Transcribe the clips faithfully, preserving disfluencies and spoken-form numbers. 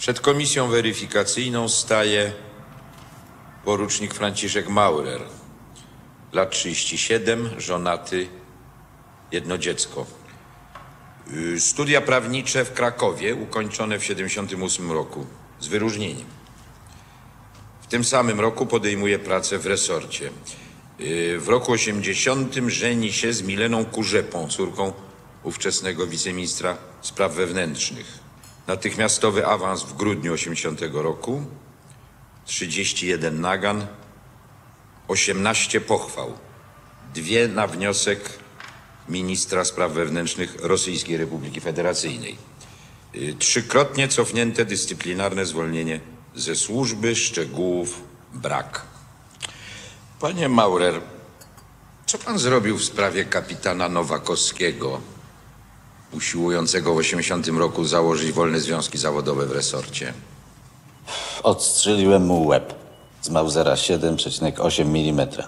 Przed komisją weryfikacyjną staje porucznik Franciszek Maurer. Lat trzydzieści siedem, żonaty, jedno dziecko. Yy, Studia prawnicze w Krakowie ukończone w siedemdziesiątym ósmym roku z wyróżnieniem. W tym samym roku podejmuje pracę w resorcie. Yy, W roku osiemdziesiątym żeni się z Mileną Kurzepą, córką ówczesnego wiceministra spraw wewnętrznych. Natychmiastowy awans w grudniu osiemdziesiątego roku, trzydzieści jeden nagan, osiemnaście pochwał, dwie na wniosek ministra spraw wewnętrznych Rosyjskiej Republiki Federacyjnej. Yy, Trzykrotnie cofnięte dyscyplinarne zwolnienie ze służby, szczegółów brak. Panie Maurer, co pan zrobił w sprawie kapitana Nowakowskiego, usiłującego w osiemdziesiątym roku założyć wolne związki zawodowe w resorcie? Odstrzeliłem mu łeb z Mausera siedem przecinek osiem milimetra.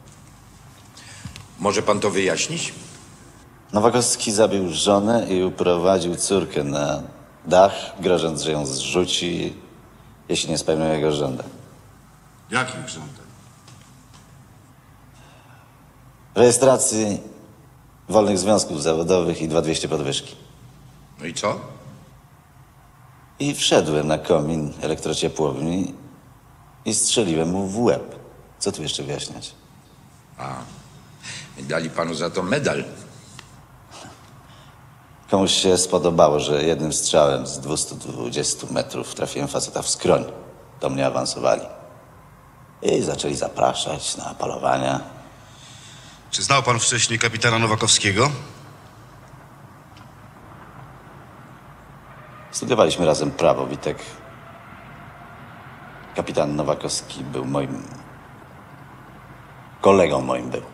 Może pan to wyjaśnić? Nowakowski zabił żonę i uprowadził córkę na dach, grożąc, że ją zrzuci, jeśli nie spełnią jego żądań. Jakich żądań? Rejestracji wolnych związków zawodowych i dwa dwieście podwyżki. No i co? I wszedłem na komin elektrociepłowni i strzeliłem mu w łeb. Co tu jeszcze wyjaśniać? A, i dali panu za to medal. Komuś się spodobało, że jednym strzałem z dwustu dwudziestu metrów trafiłem faceta w skroń. Do mnie awansowali. I zaczęli zapraszać na polowania. Czy znał pan wcześniej kapitana Nowakowskiego? Studiowaliśmy razem prawo, Witek. Kapitan Nowakowski był moim... kolegą moim był.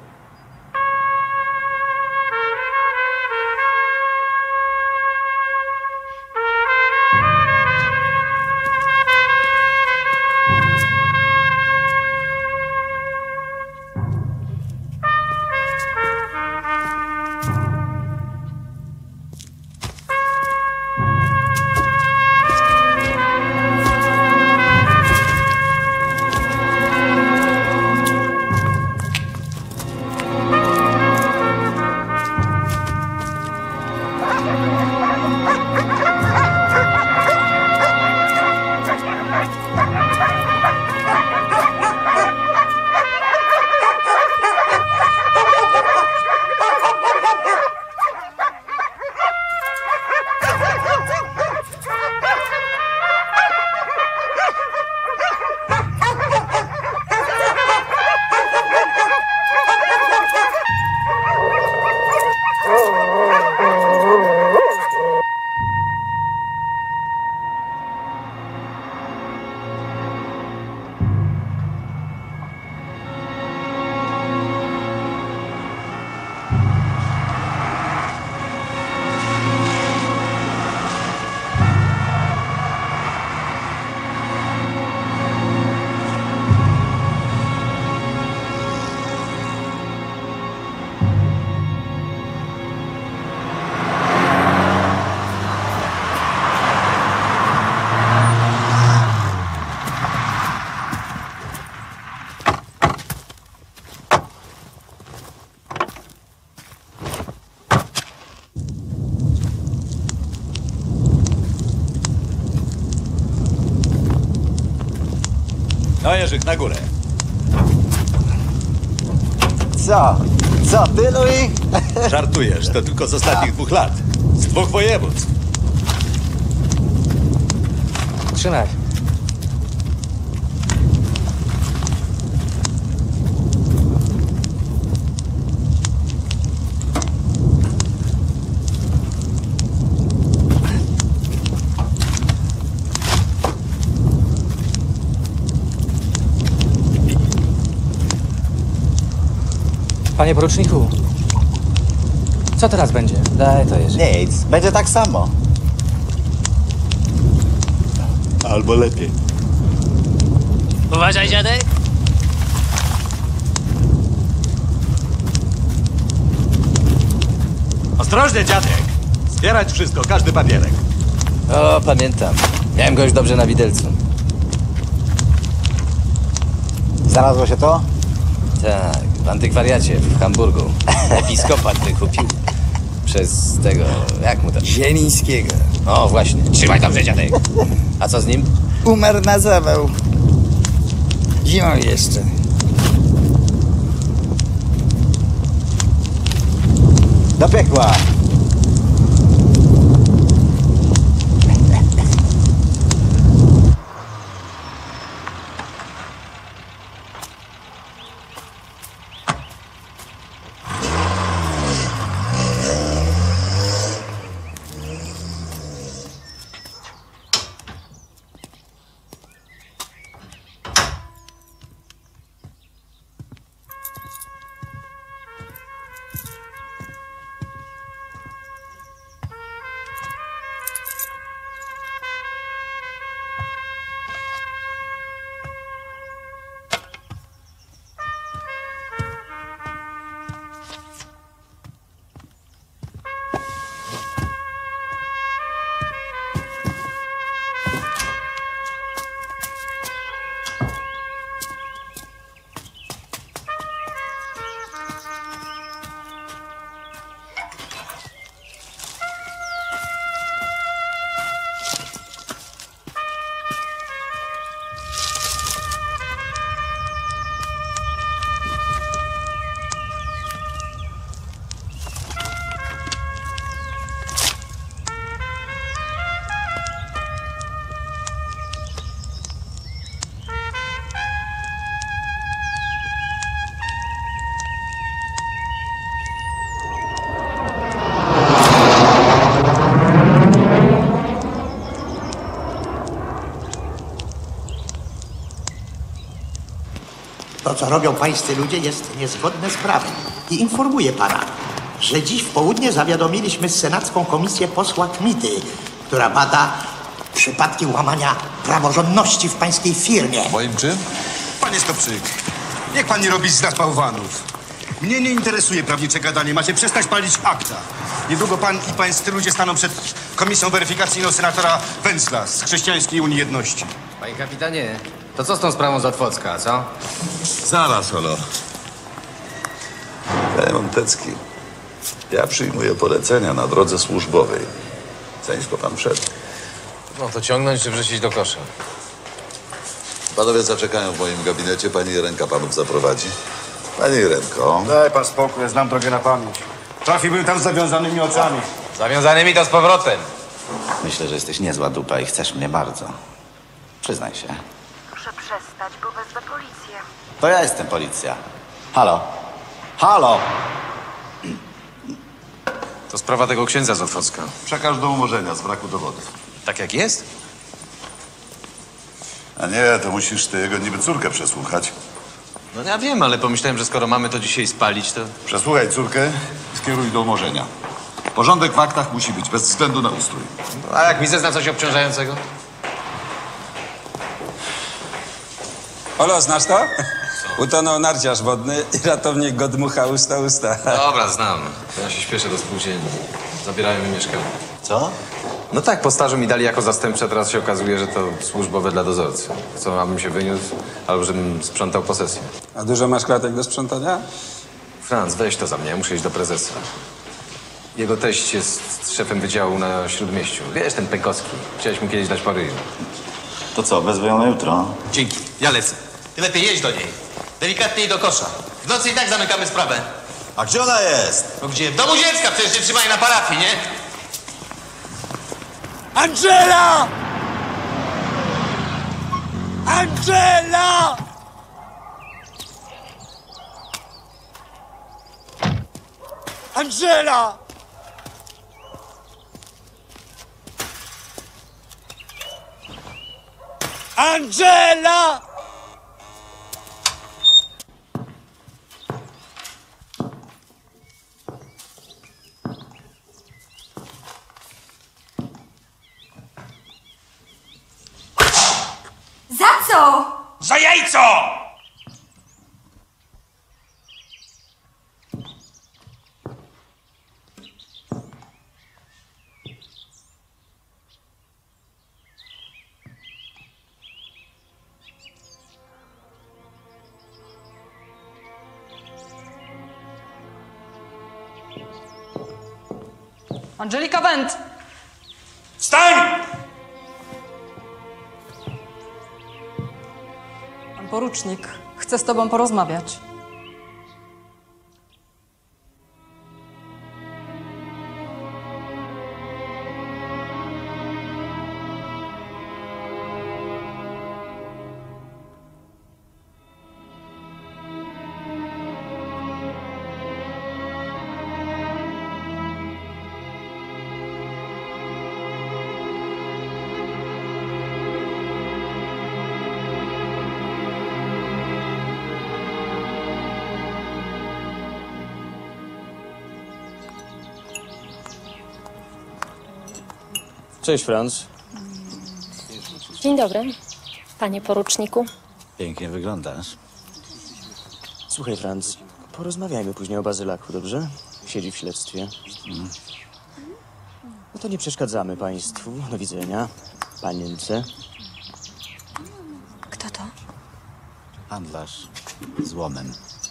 No Jerzyk, na górę. Co? Co, ty, Louis? Żartujesz, to tylko z ostatnich dwóch lat. Z dwóch województw. Trzymaj. Panie poruczniku, co teraz będzie? Daj to jeszcze. Nic, będzie tak samo. Albo lepiej. Uważaj, dziadek. Ostrożnie, dziadek! Zbierać wszystko, każdy papierek. O, pamiętam. Miałem go już dobrze na widelcu. Znalazło się to? Tak, w antykwariacie w Hamburgu. Episkopat wykupił. Przez tego, jak mu to? Zielińskiego. O, właśnie. Trzymaj dobrze, dziadek. A co z nim? Umarł na zawał. Zimą jeszcze. Do piekła. To, co robią pańscy ludzie, jest niezgodne z prawem. I informuję pana, że dziś w południe zawiadomiliśmy senacką komisję posła Kmity, która bada przypadki łamania praworządności w pańskiej firmie. Moim czym? Panie Stopczyk, niech pan nie robi z nas bałwanów. Mnie nie interesuje prawnicze gadanie. Macie przestać palić akta. Niedługo pan i pańscy ludzie staną przed komisją weryfikacyjną senatora Węcla z Chrześcijańskiej Unii Jedności. Panie kapitanie, to co z tą sprawą z Otwocka, co? Zaraz, Olo. Panie Montecki, ja przyjmuję polecenia na drodze służbowej. Zańsko pan wszedł. No to ciągnąć czy wrzucić do kosza? Panowie zaczekają w moim gabinecie. Pani Jerenka panów zaprowadzi. Pani Jerenko, Daj pan spokój, ja znam drogę na pamięć. Trafiłbym tam z zawiązanymi oczami. Zawiązanymi to z powrotem. Myślę, że jesteś niezła dupa i chcesz mnie bardzo. Przyznaj się. Muszę przestać, bo wezmę policję. To ja jestem policja. Halo? Halo? To sprawa tego księdza z Otwocka. przekaż do umorzenia z braku dowodów. Tak jak jest? A nie, to musisz ty jego niby córkę przesłuchać. No ja wiem, ale pomyślałem, że skoro mamy to dzisiaj spalić, to... Przesłuchaj córkę i skieruj do umorzenia. Porządek w aktach musi być, bez względu na ustrój. A jak mi zezna coś obciążającego? Olo, znasz to? Utonął narciarz wodny i ratownik go dmucha usta usta. Dobra, znam. To ja się śpieszę do spółdzielni. Zabierają mi mieszkanie. Co? No tak, po stażu mi dali jako zastępcze, teraz się okazuje, że to służbowe dla dozorcy. Co, abym się wyniósł, albo żebym sprzątał posesję. A dużo masz klatek do sprzątania? Franz, weź to za mnie, ja muszę iść do prezesa. Jego teść jest szefem wydziału na Śródmieściu. Wiesz, ten Pękowski. Chciałeś mu kiedyś dać po ryju. To co, wezwę ją jutro? Dzięki, ja lecę. Ty lepiej jedź do niej. Delikatnie i do kosza. W nocy i tak zamykamy sprawę. A gdzie ona jest? No gdzie? W domu dziecka, przecież się trzymaj na parafii, nie? Angela! Angela! Angela! Angela! Za co? Za jajco! Angelika Wendt! Wstań! Pan porucznik chce z tobą porozmawiać. Cześć, Franz. Dzień dobry, panie poruczniku. Pięknie wyglądasz. Słuchaj, Franz, porozmawiajmy później o Bazylaku, dobrze? Siedzi w śledztwie. Mm. No to nie przeszkadzamy państwu. Do widzenia. Panience. Kto to? Handlarz złomem.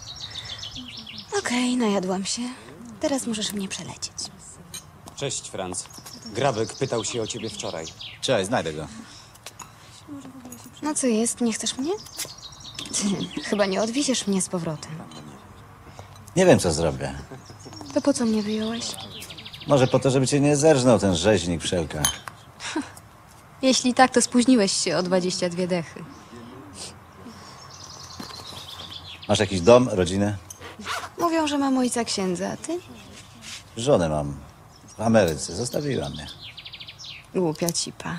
Okej, najadłam się. Teraz możesz mnie przelecieć. Cześć, Franz. Grabek pytał się o ciebie wczoraj. Cześć, znajdę go. No co jest, nie chcesz mnie? Ty, chyba nie odwieziesz mnie z powrotem. Nie wiem, co zrobię. To po co mnie wyjąłeś? Może po to, żeby cię nie zerżnął ten rzeźnik Przelka. Jeśli tak, to spóźniłeś się o dwadzieścia dwie dechy. Masz jakiś dom, rodzinę? Mówią, że mam ojca księdza, a ty? Żonę mam. W Ameryce. Zostawiła mnie. Głupia cipa.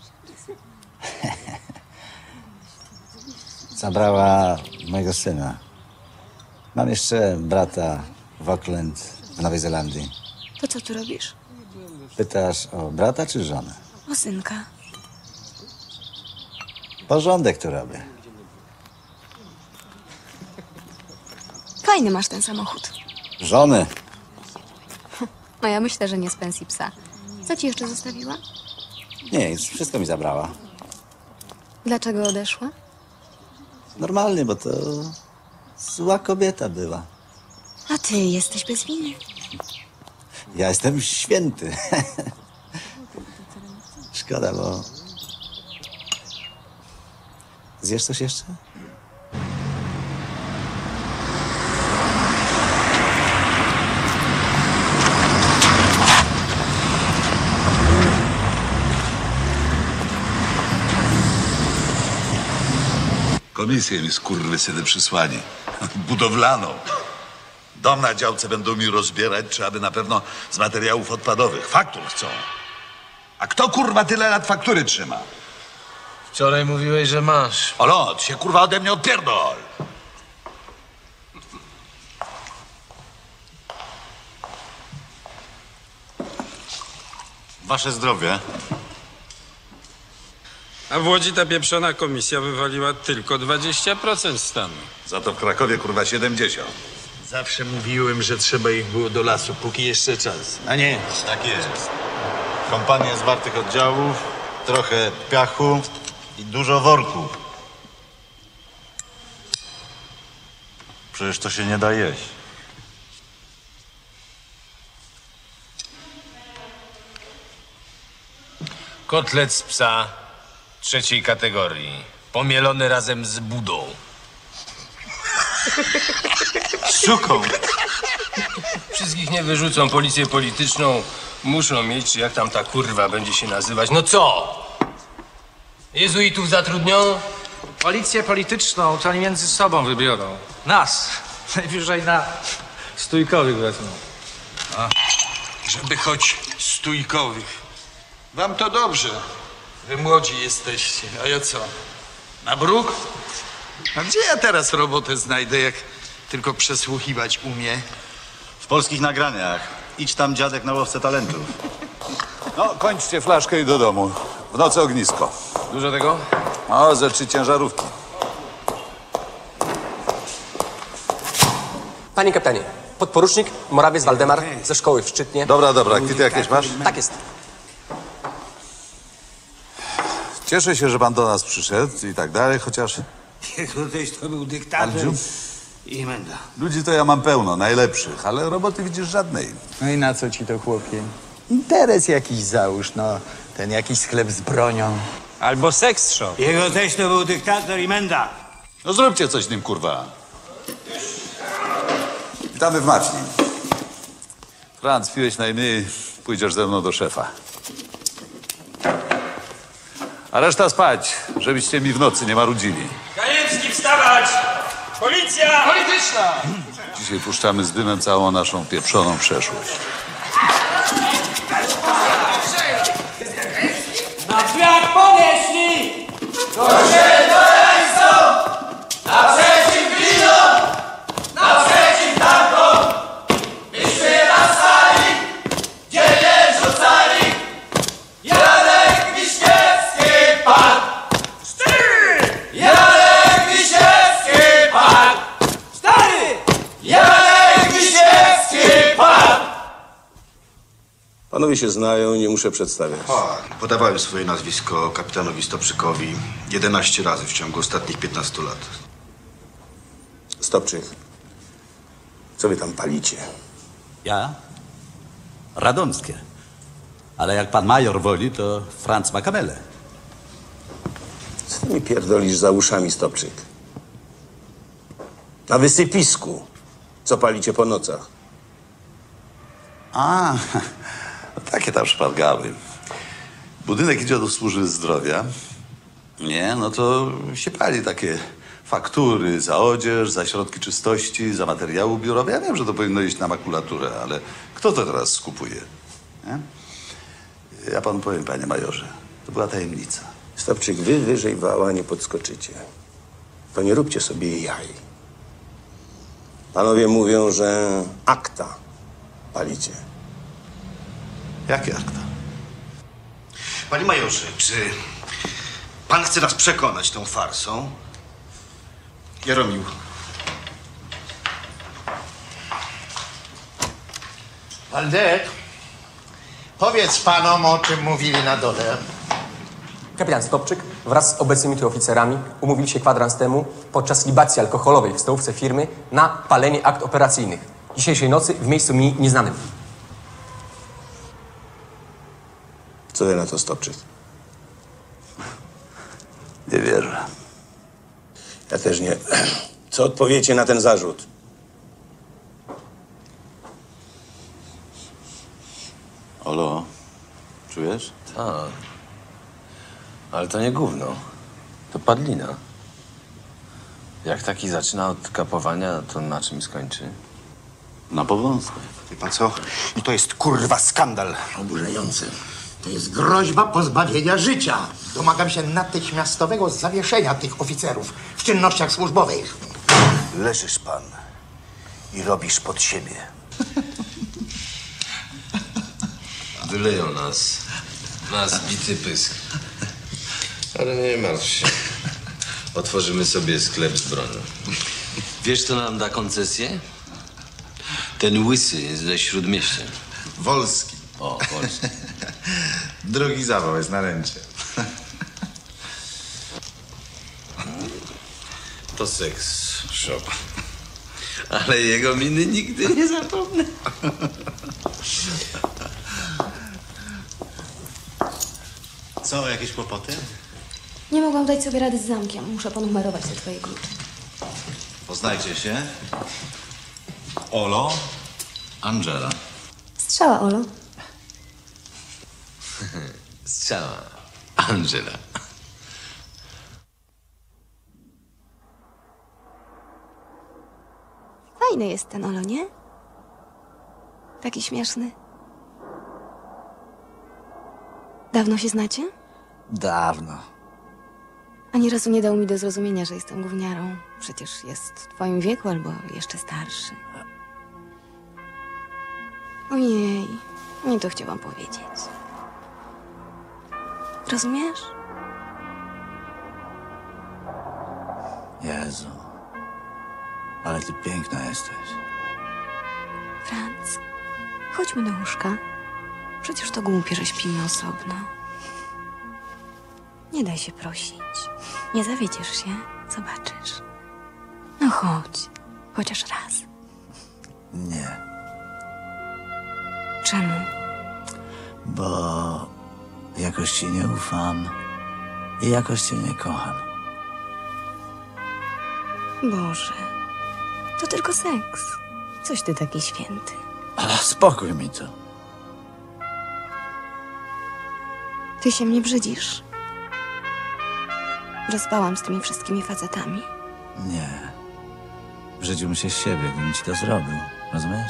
Zabrała mojego syna. Mam jeszcze brata w Auckland, w Nowej Zelandii. To co tu robisz? Pytasz o brata czy żonę? O synka. Porządek tu robię. Fajny masz ten samochód. Żony. No ja myślę, że nie z pensji psa. Co ci jeszcze zostawiła? Nic, wszystko mi zabrała. Dlaczego odeszła? Normalnie, bo to zła kobieta była. A ty jesteś bez winy. Ja jestem święty. Szkoda, bo... Zjesz coś jeszcze? Komisję mi skurwysyny przysłali. Budowlaną. Dom na działce będą mi rozbierać, czy aby na pewno z materiałów odpadowych. Faktur chcą. A kto kurwa tyle lat faktury trzyma? Wczoraj mówiłeś, że masz. Olo, ty się kurwa ode mnie odpierdol. Wasze zdrowie. A w Łodzi ta pieprzona komisja wywaliła tylko dwadzieścia procent stanu. Za to w Krakowie kurwa siedemdziesiąt. Zawsze mówiłem, że trzeba ich było do lasu, póki jeszcze czas. A nie. Tak jest. Kompania zwartych oddziałów, trochę piachu i dużo worków. Przecież to się nie da jeść. Kotlet z psa trzeciej kategorii. Pomielony razem z budą. Suką! Wszystkich nie wyrzucą. Policję polityczną muszą mieć, czy jak tam ta kurwa będzie się nazywać. No co? Jezuitów zatrudnią? Policję polityczną to oni między sobą wybiorą. Nas. Najwyżej na stójkowych wezmą. A, żeby choć stójkowych. Wam to dobrze. Wy młodzi jesteście. A ja co? Na bruk? A gdzie ja teraz robotę znajdę, jak tylko przesłuchiwać umie? W polskich nagraniach. Idź tam, dziadek, na łowcę talentów. No, kończcie flaszkę i do domu. W nocy ognisko. Dużo tego? O, ze trzy ciężarówki. Panie kapitanie, podporucznik Morawiec Waldemar ze szkoły w Szczytnie. Dobra, dobra. Kwity jakieś masz? Tak jest. Cieszę się, że pan do nas przyszedł i tak dalej, chociaż... Kiedyś to był dyktator Andrzej? i menda. Ludzi to ja mam pełno, najlepszych, ale roboty widzisz żadnej. No i na co ci to, chłopie? Interes jakiś załóż, no. Ten jakiś sklep z bronią. Albo seks shop. Jego teść to był dyktator i menda. No zróbcie coś z nim, kurwa. Witamy w mafii. Franc, piłeś najmniej, pójdziesz ze mną do szefa. A reszta spać, żebyście mi w nocy nie marudzili. Kajewski, wstawać! Policja! Polityczna! Dzisiaj puszczamy z dymem całą naszą pieprzoną przeszłość. Na świat ponieśli! To się doleńcą! Naprzeciw glinom! Naprzeciw tankom! Myśmy nastali, gdzie nie rzucali! Janek Wiśniewski pan! Cztery! Janek Wiśniewski pan! Cztery! Janek Wiśniewski pan! Panowie się znają, nie muszę przedstawiać. O, podawałem swoje nazwisko kapitanowi Stopczykowi jedenaście razy w ciągu ostatnich piętnastu lat. Stopczyk, co wy tam palicie? Ja? Radomskie. Ale jak pan major woli, to Franc ma kamelę. Co ty mi pierdolisz za uszami, Stopczyk? Na wysypisku. Co palicie po nocach? A, no takie tam szpargały. Budynek idzie do służby zdrowia. Nie, no to się pali takie faktury za odzież, za środki czystości, za materiały biurowe. Ja wiem, że to powinno iść na makulaturę, ale kto to teraz skupuje? Nie? Ja panu powiem, panie majorze, to była tajemnica. Stopczyk, wy wyżej wała nie podskoczycie. To nie róbcie sobie jaj. Panowie mówią, że akta palicie. Jakie akta? Panie majorze, czy pan chce nas przekonać tą farsą? Jaromił. Waldek, powiedz panom, o czym mówili na dole. Kapitan Stopczyk wraz z obecnymi tu oficerami umówili się kwadrans temu podczas libacji alkoholowej w stołówce firmy na palenie akt operacyjnych. Dzisiejszej nocy w miejscu mi nieznanym. Co ty na to, Stopczyk? Nie wierzę. Ja też nie. Co odpowiecie na ten zarzut? Olo, czujesz? Tak. Ale to nie gówno. To padlina. Jak taki zaczyna od kapowania, to na czym skończy? Na powązkach. Wie pan co? I to jest kurwa skandal. Oburzający. To jest groźba pozbawienia życia. Domagam się natychmiastowego zawieszenia tych oficerów w czynnościach służbowych. Leżysz pan i robisz pod siebie. Wyleją nas. Nas bity pysk. Ale nie martw się. Otworzymy sobie sklep z bronią. Wiesz, kto nam da koncesję? Ten łysy ze Śródmieścia. Wolski. O, Wolski. Drugi zawał jest na ręcie. To seks shop. Ale jego miny nigdy nie zapomnę. Co, jakieś kłopoty? Nie mogłam dać sobie rady z zamkiem. Muszę ponumerować te twoje klucze. Poznajcie się. Olo, Angela. Strzała, Olo. Strzała. Angela. Fajny jest ten Olo, nie? Taki śmieszny. Dawno się znacie? Dawno. Ani razu nie dał mi do zrozumienia, że jestem gówniarą. Przecież jest w twoim wieku albo jeszcze starszy. Ojej, nie to chciałam powiedzieć. Rozumiesz? Jezu. Ale ty piękna jesteś. Franc, chodźmy do łóżka. Przecież to głupie, że śpimy osobno. Nie daj się prosić. Nie zawiedziesz się, zobaczysz. No chodź, chociaż raz. Nie. Czemu? Bo jakoś ci nie ufam i jakoś cię nie kocham. Boże, to tylko seks. Coś ty taki święty. Ale spokój mi to. Ty się mnie brzydzisz. Że spałam z tymi wszystkimi facetami. Nie. Brzydziłbym się z siebie, gdybym ci to zrobił. Rozumiesz?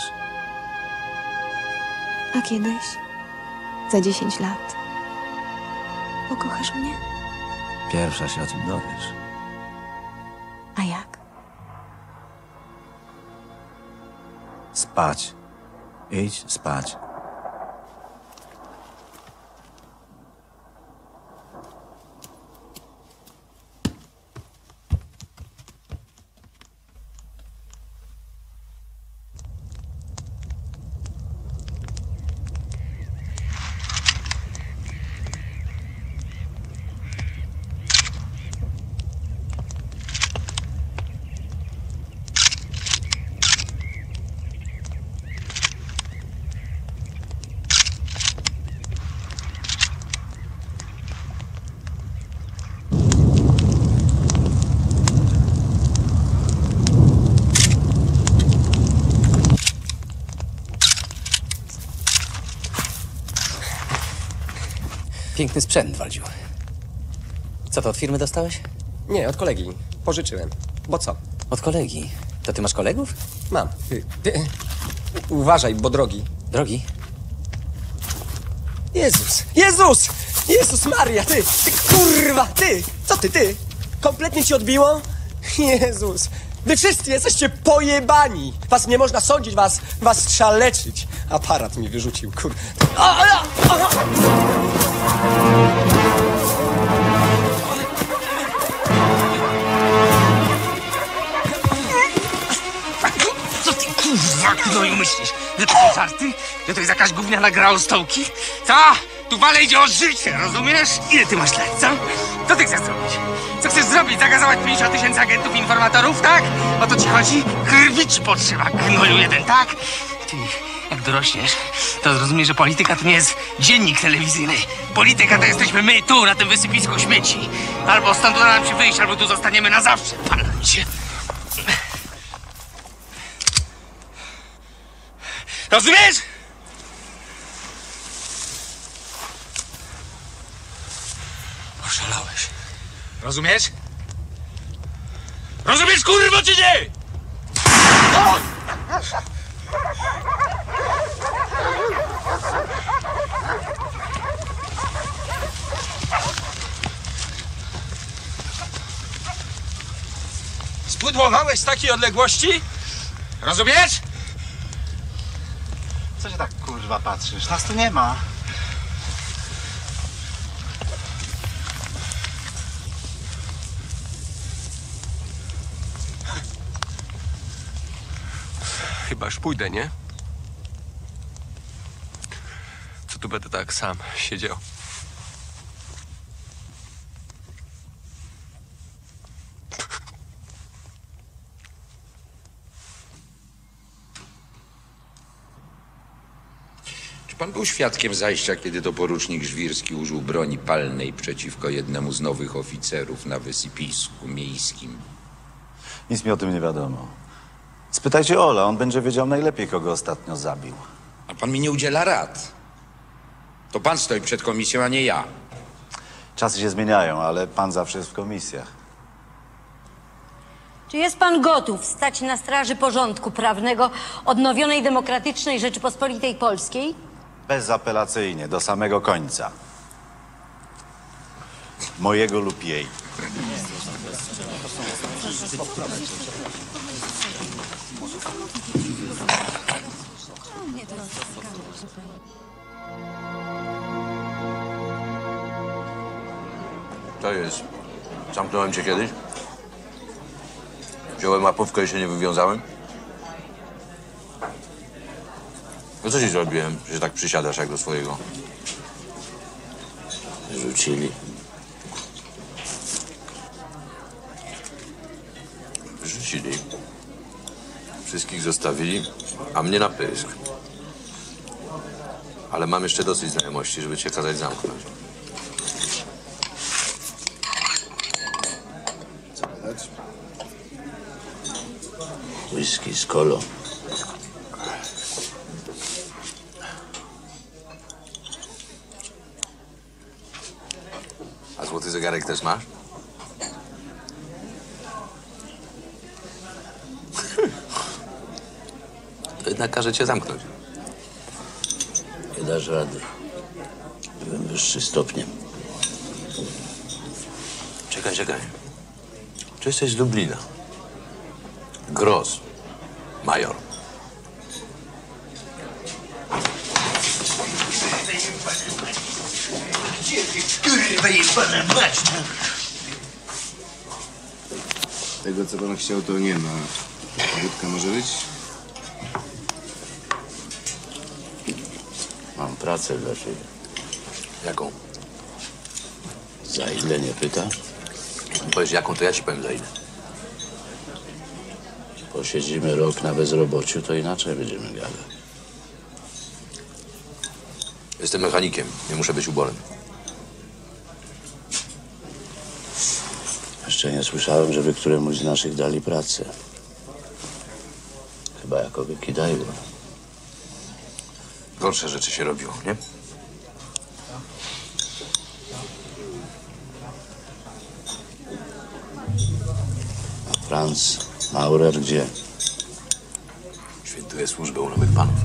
A kiedyś? Za dziesięć lat. Pokochasz mnie? Pierwsza się o tym dowiesz. A jak? Spać. Idź spać. Piękny sprzęt, Waldziu. Co to, od firmy dostałeś? Nie, od kolegi. Pożyczyłem. Bo co? Od kolegi. To ty masz kolegów? Mam. Ty, ty. U- uważaj, bo drogi. Drogi? Jezus! Jezus! Jezus Maria, ty! Ty kurwa! Ty! Co ty, ty? Kompletnie ci odbiło? Jezus! Wy wszyscy jesteście pojebani! Was nie można sądzić, was, was trzeba leczyć. Aparat mi wyrzucił, kur... A, a, a, Co ty kurwa gnoju myślisz? Że to są żarty? Że to jest jakaś gówniana gra o stołki? Co? Tu wale idzie o życie, rozumiesz? Ile ty masz lat, co? Co ty chcesz zrobić? Co chcesz zrobić? Zagazować pięćdziesiąt tysięcy agentów i informatorów, tak? O to ci chodzi? Krwi ci potrzeba, gnoju jeden, tak? Ty, jak dorośniesz, to zrozumiesz, że polityka to nie jest dziennik telewizyjny. Polityka to jesteśmy my tu, na tym wysypisku śmieci. Albo stąd uda nam się wyjść, albo tu zostaniemy na zawsze. Palnąć. Rozumiesz? Oszalałeś. Rozumiesz? Rozumiesz, kurwa, czy nie? Spudłowałeś z takiej odległości? Rozumiesz? Co się tak kurwa patrzysz? Nas tu nie ma. Chyba już pójdę, nie? Co tu będę tak sam siedział? Czy pan był świadkiem zajścia, kiedy to porucznik Żwirski użył broni palnej przeciwko jednemu z nowych oficerów na wysypisku miejskim? Nic mi o tym nie wiadomo. Spytajcie Ola, on będzie wiedział najlepiej, kogo ostatnio zabił. A pan mi nie udziela rad. To pan stoi przed komisją, a nie ja. Czasy się zmieniają, ale pan zawsze jest w komisjach. Czy jest pan gotów stać na straży porządku prawnego odnowionej demokratycznej Rzeczypospolitej Polskiej? Bezapelacyjnie, do samego końca. Mojego lub jej. To jest. Zamknąłem cię kiedyś? Wziąłem łapówkę i się nie wywiązałem? No co ci zrobiłem, że tak przysiadasz jak do swojego? Rzucili. Rzucili. Wszystkich zostawili, a mnie na pysk. ale mam jeszcze dosyć znajomości, żeby cię kazać zamknąć. Whisky z kolą. A złoty zegarek też masz? To jednak każe cię zamknąć. Nie dasz rady. Byłem wyższy stopniem. Czekaj, czekaj. Czy jesteś z Lublina? Gross. Major. Kurwa jebana mać! Tego, co pan chciał, to nie ma. Wódka może być? Mam pracę dla ciebie. Jaką? Za ile nie pyta? Powiedz jaką, to ja ci powiem za ile. Posiedzimy rok na bezrobociu, to inaczej będziemy gadać. Jestem mechanikiem, nie muszę być uborem. Jeszcze nie słyszałem, żeby któremuś z naszych dali pracę. Chyba jako wykidajło. Gorsze rzeczy się robiło, nie? A Franz Maurer gdzie? Świętuje służbę u nowych panów.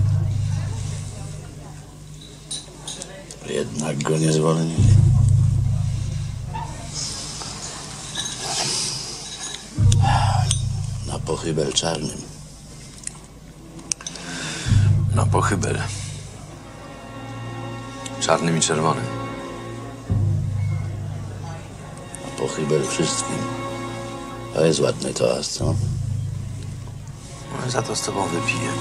Jednak go nie zwolnili. Na pochybel czarnym. Na pochybel. Czarnym i czerwonym. Na pochybel wszystkim. To jest ładny toast, co? No, za to z tobą wypiję.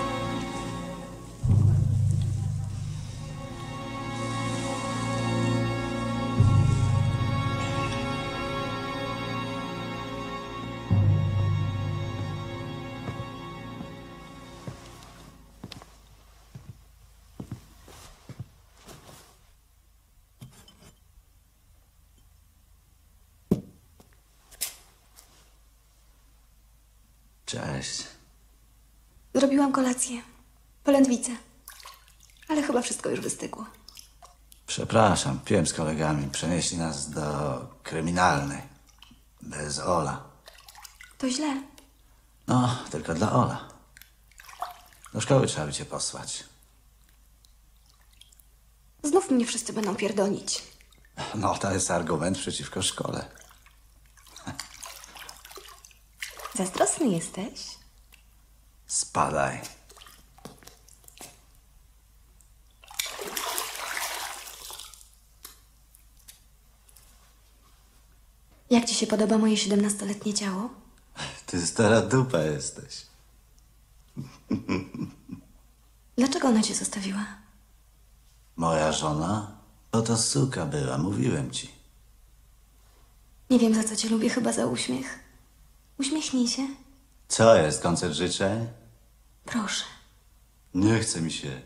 Cześć. Zrobiłam kolację. Polędwicę. Ale chyba wszystko już wystygło. Przepraszam, piłem z kolegami. Przenieśli nas do kryminalnej. Bez Ola. To źle. No, tylko dla Ola. Do szkoły trzeba by cię posłać. Znów mnie wszyscy będą pierdolić. No, to jest argument przeciwko szkole. Zazdrosny jesteś? Spadaj. Jak ci się podoba moje siedemnastoletnie ciało? Ty stara dupa jesteś. Dlaczego ona cię zostawiła? Moja żona? No to suka była, mówiłem ci. Nie wiem, za co cię lubię, chyba za uśmiech. Uśmiechnij się. Co jest, koncert życzeń? Proszę. Nie chce mi się.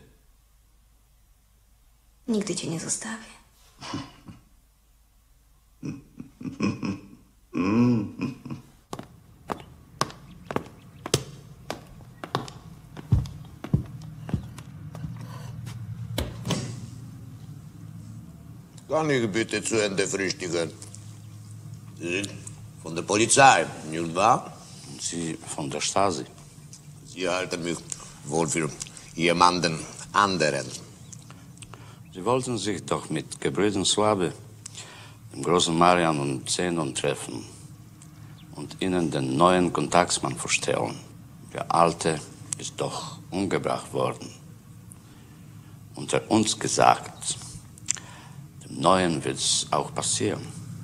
Nigdy cię nie zostawię. Kann ich bitte zu Ende frühstücken? Sie sind von der Polizei, nicht wahr? Sie von der Stasi. Sie halten mich wohl für jemanden anderen. Sie wollten sich doch mit Gebrüdern Swabe, dem großen Marian und Zenon treffen und ihnen den neuen Kontaktsmann vorstellen. Der alte ist doch umgebracht worden. Unter uns gesagt, dem Neuen wird's auch passieren.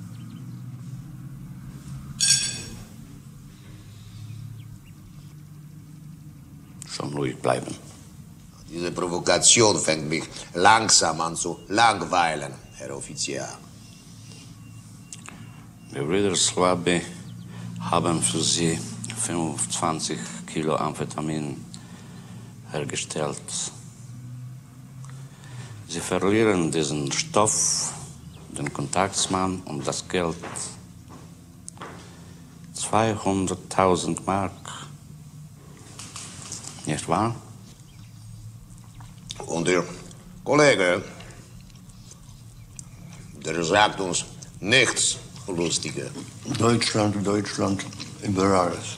Schon ruhig bleiben. Diese Provokation fängt mich langsam an zu langweilen, Herr Offizier. Die Brüder Swabe haben für Sie fünfundzwanzig Kilo Amphetamin hergestellt. Sie verlieren diesen Stoff, den Kontaktsmann und das Geld. zweihunderttausend Mark. Nicht wahr? Und der Kollege, der sagt uns nichts Lustiges. Deutschland, Deutschland, über alles.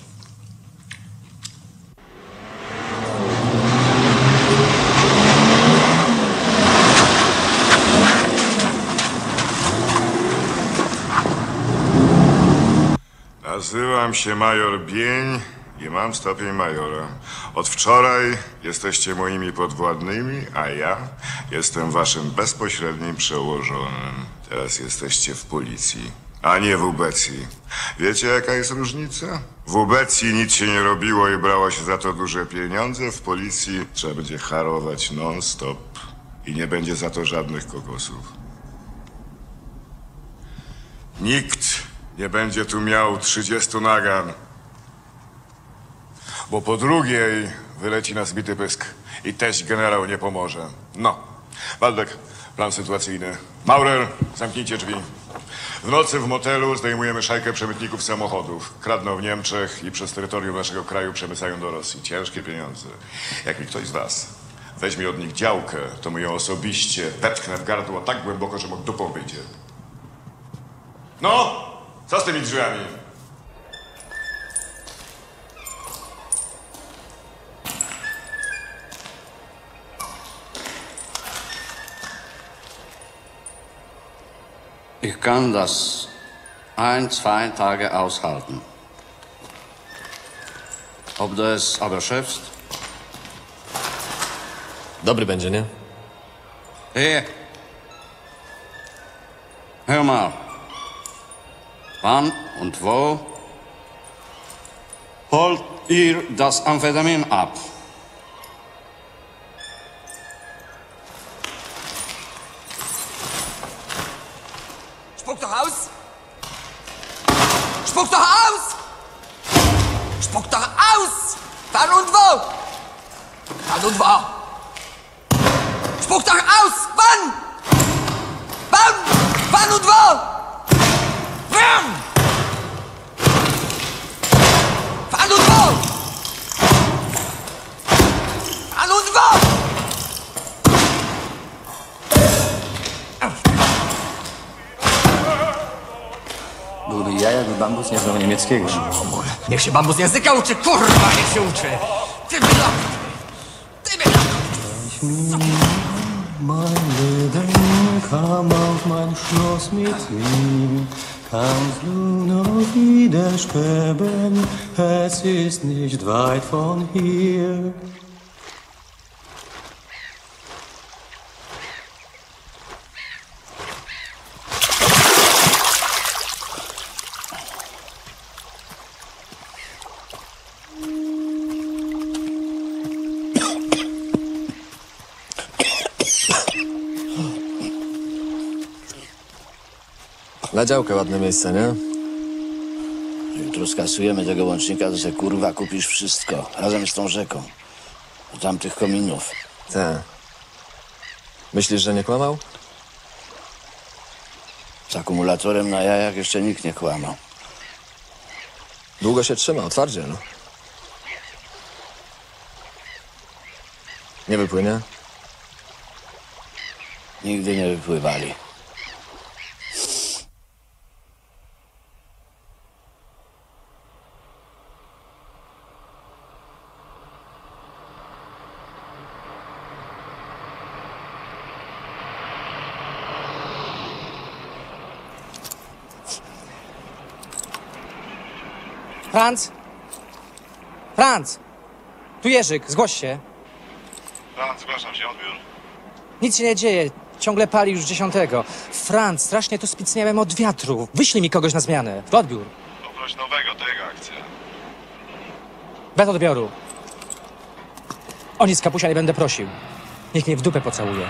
Nazywam się major Bień i mam stopień majora. Od wczoraj jesteście moimi podwładnymi, a ja jestem waszym bezpośrednim przełożonym. Teraz jesteście w policji, a nie w ubecji. Wiecie, jaka jest różnica? W ubecji nic się nie robiło i brało się za to duże pieniądze. W policji trzeba będzie harować non-stop i nie będzie za to żadnych kokosów. Nikt nie będzie tu miał trzydziestu nagan, bo po drugiej wyleci nas bity pysk i teść generał nie pomoże. No, Waldek, plan sytuacyjny. Maurer, zamknijcie drzwi. W nocy w motelu zdejmujemy szajkę przemytników samochodów. Kradną w Niemczech i przez terytorium naszego kraju przemycają do Rosji. Ciężkie pieniądze. Jak mi ktoś z was weźmie od nich działkę, to mu ją osobiście wepchnę w gardło tak głęboko, że mu dupą wyjdzie. No! Co z tymi drzwiami? Ich kann das ein, zwei Tage aushalten. Ob du es aber schaffst? Dobry będzie, nie? Hey. Hör mal. Wann und wo holt ihr das Amphetamin ab? Spuck doch aus! Spuck doch aus! Spuck doch aus! Wann und wo? Wann und wo? Spuck doch aus! Wann? Wann? Wann und wo? Wann? Wann und wo? Wann und wo? Byłby ja, jakby Bambus nie znał niemieckiego. Niech się Bambus języka uczy, kurwa, niech się uczy! Ty bydlak! Ty bydlak! Mein Leben kam auf mein Schloss mit ihm, kannst du noch widerstreben, es ist nicht weit von hier. Na działkę ładne miejsce, nie? Jutro skasujemy tego łącznika, to se kurwa kupisz wszystko, razem z tą rzeką. Do tamtych kominów. Tak. Myślisz, że nie kłamał? Z akumulatorem na jajach jeszcze nikt nie kłamał. Długo się trzymał, twardzie, no. Nie wypłynie? Nigdy nie wypływali. Franz? Franz! Tu Jerzyk, zgłoś się. Franz, zgłaszam się, odbiór. Nic się nie dzieje, ciągle pali już dziesiątego. Franz, strasznie tu spicniałem od wiatru. Wyślij mi kogoś na zmianę. W odbiór. Poproś nowego, tego akcja. Bez odbioru. O nic, kapusia, nie będę prosił. Niech mnie w dupę pocałuje.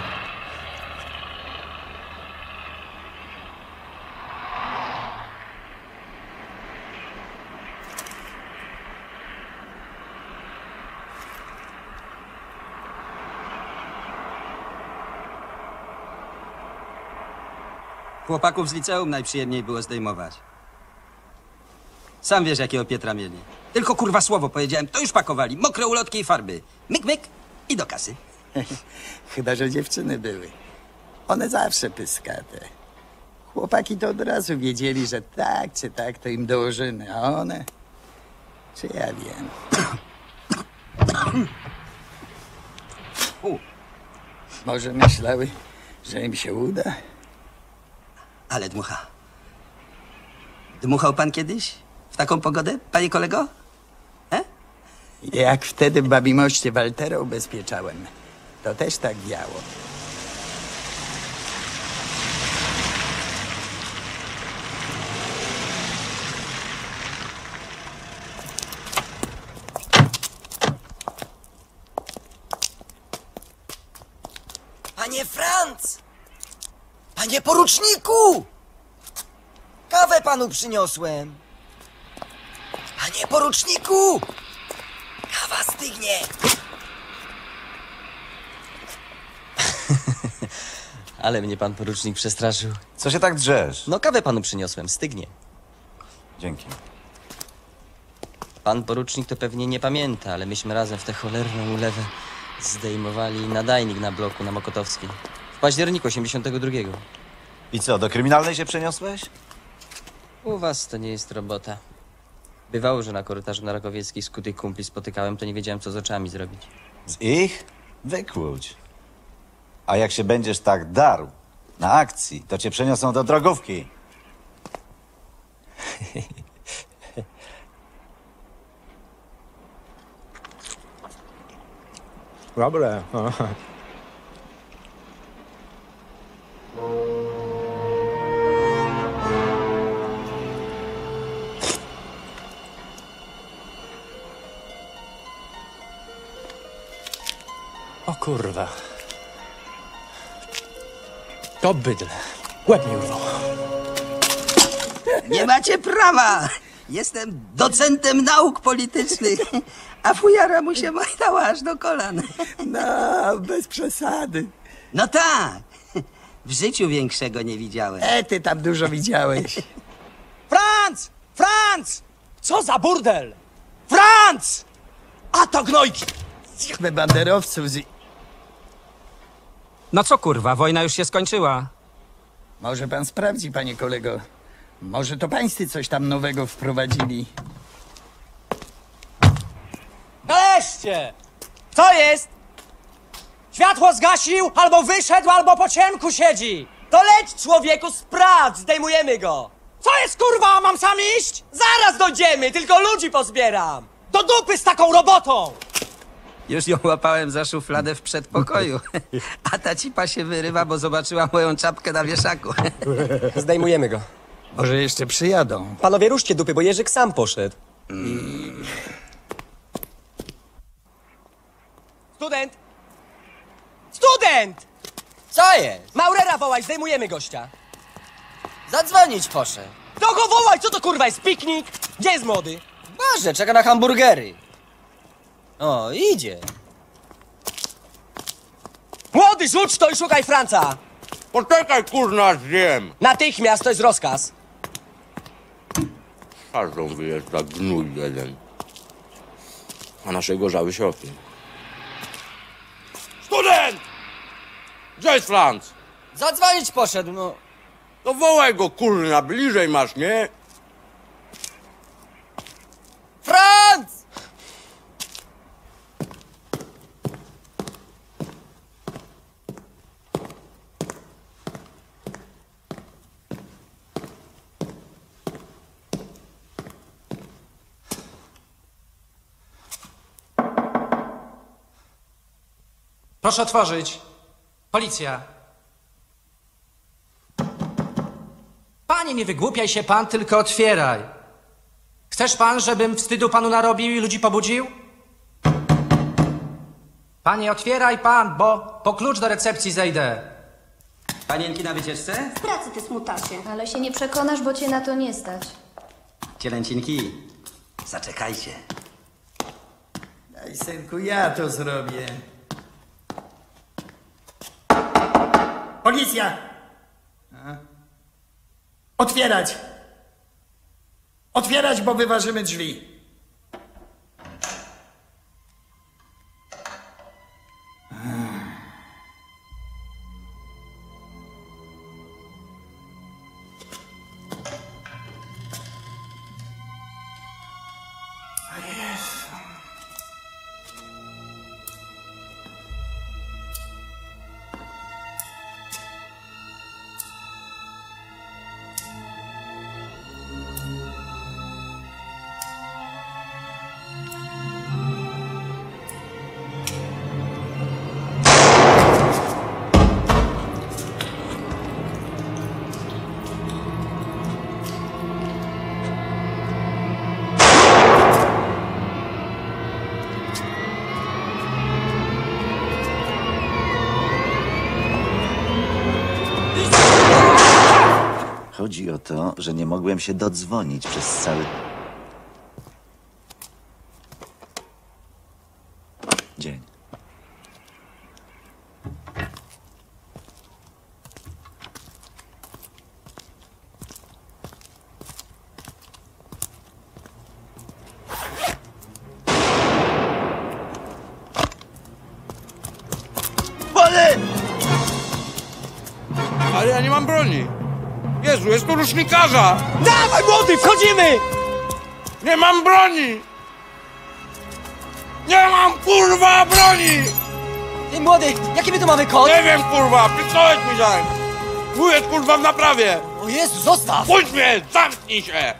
Chłopaków z liceum najprzyjemniej było zdejmować. Sam wiesz, jakiego Pietra mieli. Tylko kurwa słowo powiedziałem, to już pakowali. Mokre ulotki i farby. Myk, myk i do kasy. Chyba że dziewczyny były. One zawsze pyskate. Chłopaki to od razu wiedzieli, że tak czy tak to im dołożymy, a one... Czy ja wiem? U. Może myślały, że im się uda? Ale dmucha. Dmuchał pan kiedyś? W taką pogodę, panie kolego? E? Jak wtedy w Babimoście Waltera ubezpieczałem, to też tak wiało. Panie Franc! Panie poruczniku! Kawę panu przyniosłem. Panie poruczniku! Kawa stygnie. Ale mnie pan porucznik przestraszył. Co się tak drzesz? No kawę panu przyniosłem, stygnie. Dzięki. Pan porucznik to pewnie nie pamięta, ale myśmy razem w tę cholerną ulewę zdejmowali nadajnik na bloku na Mokotowskiej. W październiku osiemdziesiątego drugiego. I co, do kryminalnej się przeniosłeś? U was to nie jest robota. Bywało, że na korytarzu na Rakowieckiej skutych kumpli spotykałem, to nie wiedziałem, co z oczami zrobić. Z ich? Wykłuć. A jak się będziesz tak darł na akcji, to cię przeniosą do drogówki. Dobre. O kurwa. To bydle. Łeb mi urwał. Nie macie prawa! Jestem docentem nauk politycznych, a fujara mu się majdała aż do kolan. No, bez przesady. No tak. W życiu większego nie widziałem. E, ty tam dużo widziałeś. Franc! Franc! Co za burdel! Franc! A to gnojki! Zjemy banderowców z... No co kurwa, wojna już się skończyła. Może pan sprawdzi, panie kolego. Może to pańscy coś tam nowego wprowadzili. Nareszcie! Kto jest? Światło zgasił, albo wyszedł, albo po ciemku siedzi! To leć, człowieku, sprawdź, zdejmujemy go! Co jest, kurwa, mam sam iść? Zaraz dojdziemy, tylko ludzi pozbieram! Do dupy z taką robotą! Już ją łapałem za szufladę w przedpokoju. A ta cipa się wyrywa, bo zobaczyła moją czapkę na wieszaku. Zdejmujemy go. Może jeszcze przyjadą. Panowie, ruszcie dupy, bo Jerzyk sam poszedł. Student! Student! Co jest? Maurera wołaj, zdejmujemy gościa. Zadzwonić poszedł. To go wołaj, co to kurwa jest piknik? Gdzie jest młody? W barze, czeka na hamburgery. O, idzie. Młody, rzuć to i szukaj Franca! Poczekaj, kurna, zjem! Natychmiast, to jest rozkaz. Każdą wyjeżdża gnój jeden. A naszej gorzały się opie. Student! Gdzie jest Franc? Zadzwonić poszedł, no. To wołaj go, kurna, bliżej masz, nie? Franc! Proszę otworzyć. Policja. Panie, nie wygłupiaj się pan, tylko otwieraj. Chcesz pan, żebym wstydu panu narobił i ludzi pobudził? Panie, otwieraj pan, bo po klucz do recepcji zejdę. Panienki na wycieczce? Z pracy, ty smutasie. Ale się nie przekonasz, bo cię na to nie stać. Cielęcinki, zaczekajcie. Daj, synku, ja to zrobię. Policja! A? Otwierać! Otwierać, bo wyważymy drzwi. Chodzi o to, że nie mogłem się dodzwonić przez cały dzień. Wody! Ale ja nie mam broni. Jezu, jest tu rusznikarza! Dawaj, młody, wchodzimy! Nie mam broni! Nie mam, kurwa, broni! Ty, młody, jaki my tu mamy kod? Nie wiem, kurwa, pistolet mi daj! Wujet, kurwa, w naprawie! O Jezu, zostaw! Puść mnie, zamknij się!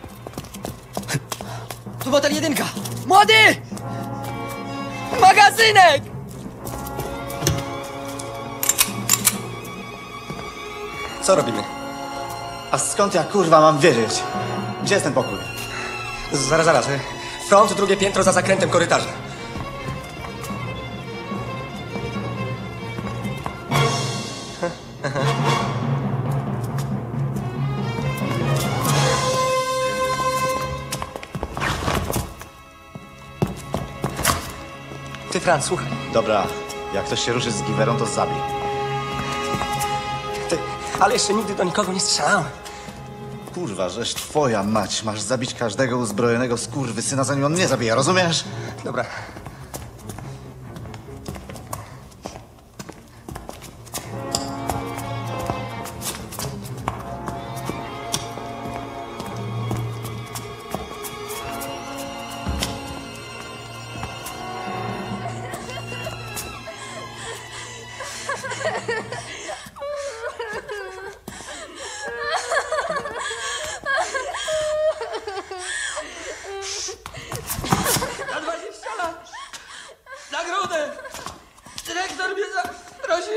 Tu motel jedynka! Młody! Magazynek! Co robimy? A skąd ja kurwa mam wiedzieć? Gdzie jest ten pokój? Zaraz, zaraz. Front, drugie piętro za zakrętem korytarza. Ty, Franz, słuchaj. Dobra, jak ktoś się ruszy z giwerą, to zabij. Ty, ale jeszcze nigdy do nikogo nie strzelałem. Kurwa, żeś twoja mać. Masz zabić każdego uzbrojonego skurwysyna, zanim on nie zabija, rozumiesz? Dobra. Na dwadzieścia lat! Nagrodę! Dyrektor mnie zaprosił!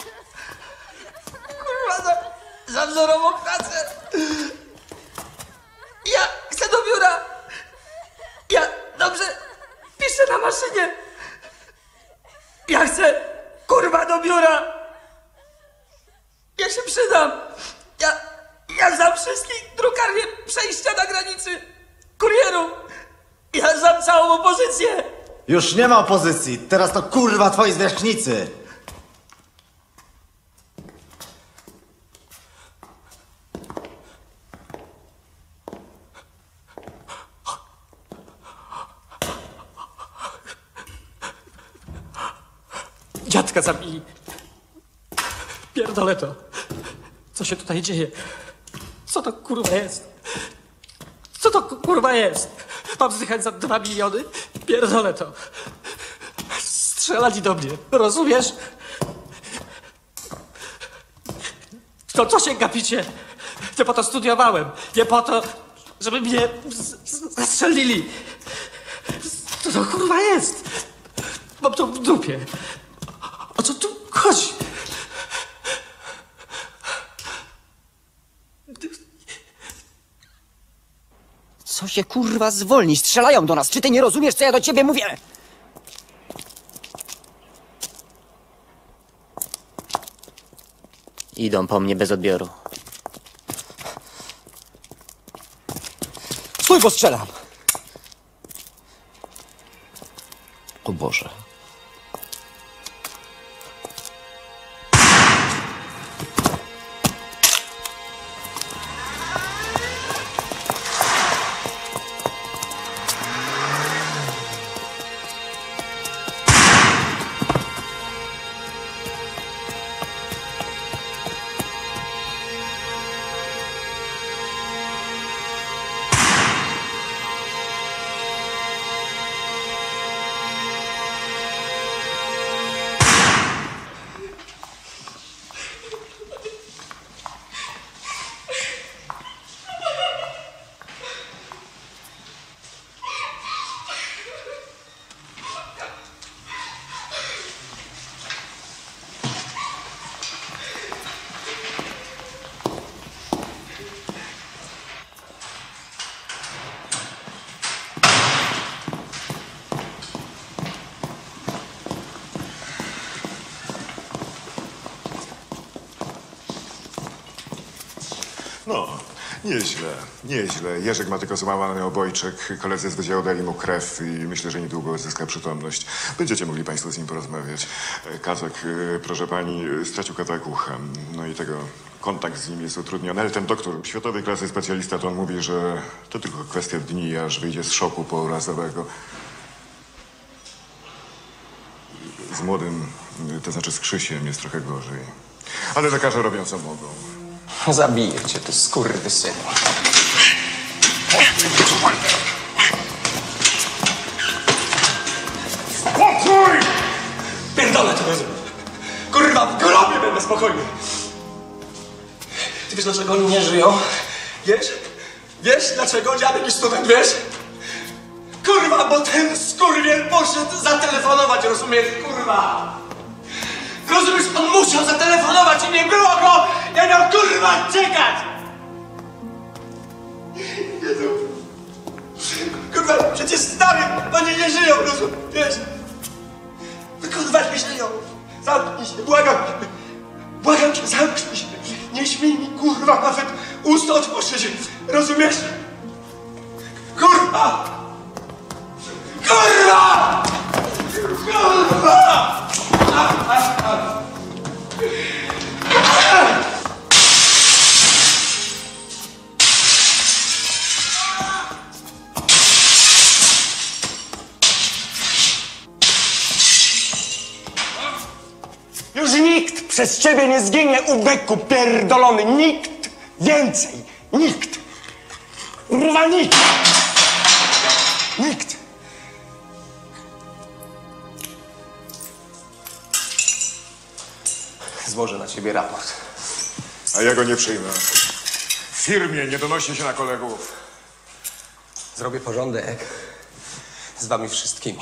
Kurwa, za, za wzorową pracę! Ja chcę do biura! Ja dobrze piszę na maszynie! Ja chcę, kurwa, do biura! Ja się przydam! Ja, ja znam wszystkich drukarnie przejścia na granicy! Kurierów! Ja znam całą opozycję! Już nie ma opozycji. Teraz to kurwa twoi zwierzchnicy. Dziadka zabili. Pierdolę to. Co się tutaj dzieje? Co to kurwa jest? Co to kurwa jest? Mam zdychać za dwa miliony? Pierdolę to. Strzelali do mnie, rozumiesz? To co się gapicie? Nie po to studiowałem. Nie po to, żeby mnie z- z- zastrzelili. Co to kurwa jest? Mam to w dupie. O co tu chodzi? Co się kurwa zwolni? Strzelają do nas. Czy ty nie rozumiesz, co ja do ciebie mówię? Idą po mnie bez odbioru. Stój, bo strzelam! O Boże. No, nieźle, nieźle. Jerzek ma tylko złamany obojczyk, koledzy z wydziału dali mu krew i myślę, że niedługo odzyska przytomność. Będziecie mogli państwo z nim porozmawiać. Kazak, y, proszę pani, stracił kawałek ucha. No i tego, kontakt z nim jest utrudniony, ale ten doktor, światowej klasy specjalista, to on mówi, że to tylko kwestia dni, aż wyjdzie z szoku pourazowego. Z młodym, to znaczy z Krzysiem, jest trochę gorzej. Ale lekarze robią co mogą. Zabiję cię, ty skurwysynu. Spokój! Pierdolę to rozumiem. Kurwa, w grobie będę spokojny. Ty wiesz, dlaczego oni nie żyją? Wiesz? Wiesz, dlaczego dziadek i student, wiesz? Kurwa, bo ten skurwiel poszedł zatelefonować, rozumiesz? Kurwa! Rozumiesz, on musiał zatelefonować i nie było go! Ja miał, kurwa, czekać! Jezu. Kurwa, przecież stary, oni nie żyją, rozumiesz? No kurwa, nie żyją! Zamknij się, błagam cię! Błagam cię, zamknij się! Nie śmiej mi, kurwa, nawet ust otworzyć, rozumiesz? Kurwa! Kurwa! Kurwa! A, a, a. Już nikt przez ciebie nie zginie, ubeku pierdolony! Nikt więcej! Nikt! Kurwa, nikt! Nikt! Złożę na ciebie raport. A ja go nie przyjmę. W firmie nie donosi się na kolegów. Zrobię porządek z wami wszystkimi.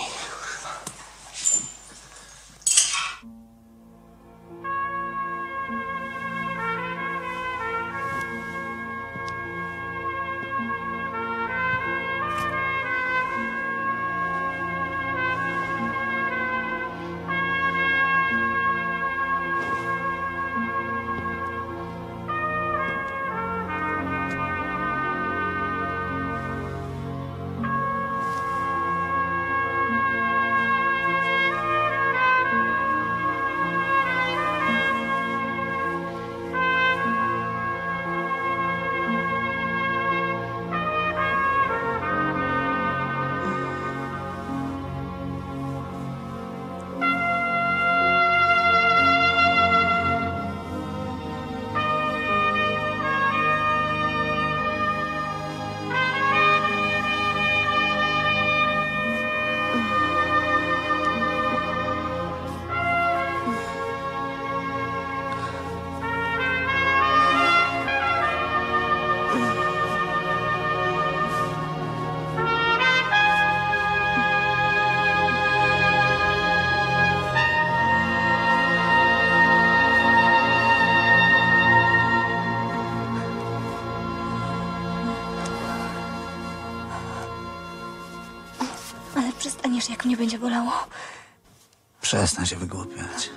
Ale przestaniesz, jak mnie będzie bolało. Przestań się wygłupiać.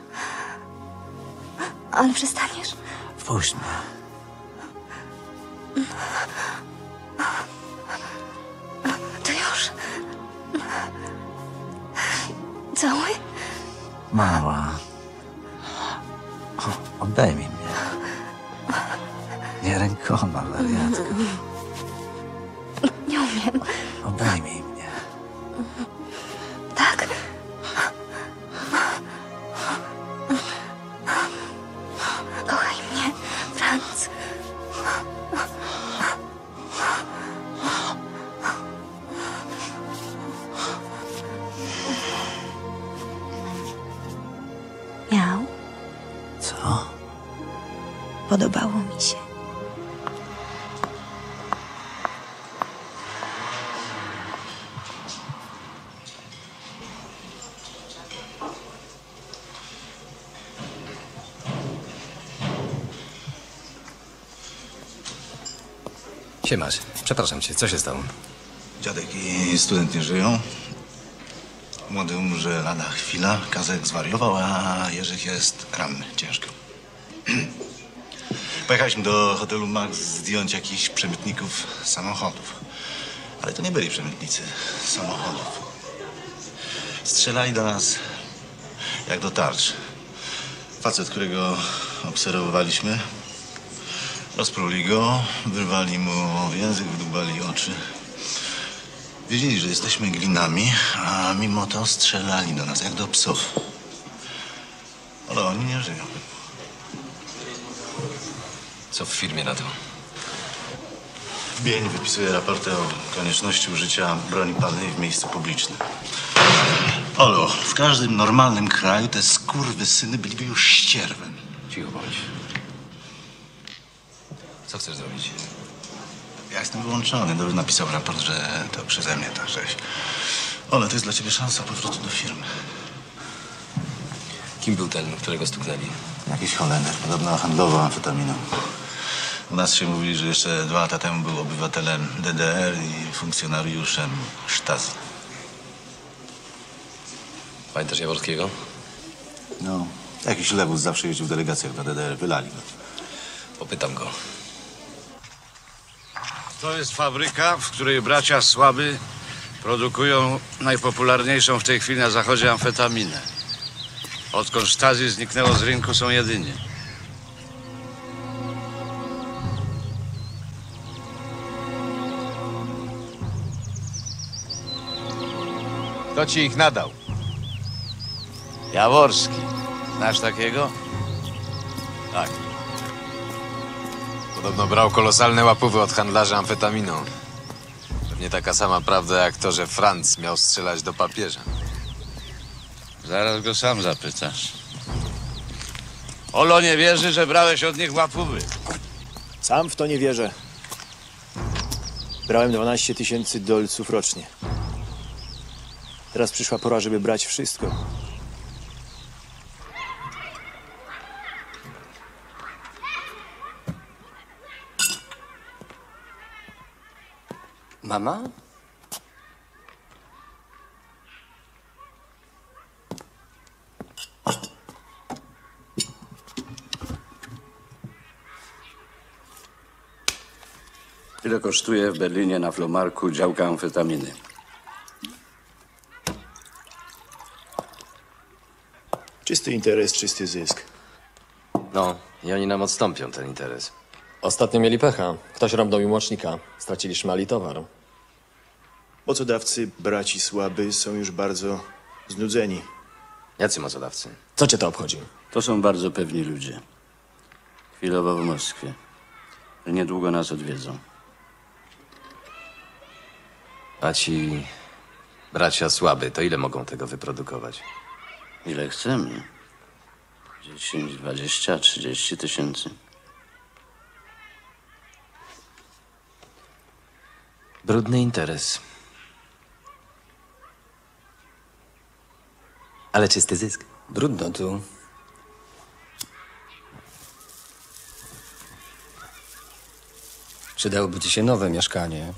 Ale przestaniesz. Wpuść mnie. To już. Cały? Mała. O, oddajmij mnie. Nie rękoma, wariatka. Nie umiem. Obejmij mnie. Tak? Kochaj mnie, Franz. Miał? Co? Podobało mi się. Siemasz, przepraszam cię, co się stało? Dziadek i student nie żyją. Młody umrze lada chwila. Kazek zwariował, a Jerzych jest ranny, ciężko. Pojechaliśmy do hotelu Max zdjąć jakichś przemytników samochodów. Ale to nie byli przemytnicy samochodów. Strzelali do nas jak do tarcz. Facet, którego obserwowaliśmy, rozpruli go, wyrwali mu język, wydłubali oczy. Wiedzieli, że jesteśmy glinami, a mimo to strzelali do nas jak do psów. Ale oni nie żyją. Co w firmie na to? Bień wypisuje raporty o konieczności użycia broni palnej w miejscu publicznym. Olo, w każdym normalnym kraju te skurwysyny byliby już ścierwem. Cicho bądź. Co chcesz zrobić? Ja jestem wyłączony. Dobry napisał raport, że to przeze mnie ta rzeź. Ole, to jest dla ciebie szansa powrotu do firmy. Kim był ten, którego stuknęli? Jakiś Holender, podobno handlował amfetaminą. U nas się mówi, że jeszcze dwa lata temu był obywatelem D D R i funkcjonariuszem Stasi. Pamiętasz Jaworskiego? No, jakiś lewus zawsze jeździł w delegacjach do D D R. Wylali go. Popytam go. To jest fabryka, w której bracia Słaby produkują najpopularniejszą w tej chwili na zachodzie amfetaminę. Odkąd Stasi zniknęło z rynku, są jedyni. Kto ci ich nadał? Jaworski. Znasz takiego? Tak. Podobno brał kolosalne łapówy od handlarza amfetaminą. Pewnie taka sama prawda jak to, że Franz miał strzelać do papieża. Zaraz go sam zapytasz. Olo nie wierzy, że brałeś od nich łapówy. Sam w to nie wierzę. Brałem dwanaście tysięcy dolców rocznie. Teraz przyszła pora, żeby brać wszystko. Mama? Ile kosztuje w Berlinie na Flomarku działka amfetaminy? Czysty interes, czysty zysk. No, i oni nam odstąpią ten interes. Ostatnio mieli pecha. Ktoś rąbnął im łącznika. Stracili szmali towar. Mocodawcy, braci Słaby, są już bardzo znudzeni. Jacy mocodawcy? Co cię to obchodzi? To są bardzo pewni ludzie. Chwilowo w Moskwie. Niedługo nas odwiedzą. A ci bracia Słaby, to ile mogą tego wyprodukować? Ile chcemy? Dziesięć, dwadzieścia, trzydzieści tysięcy. Brudny interes. Ale czysty zysk. Brudno tu. Przydałoby ci się nowe mieszkanie.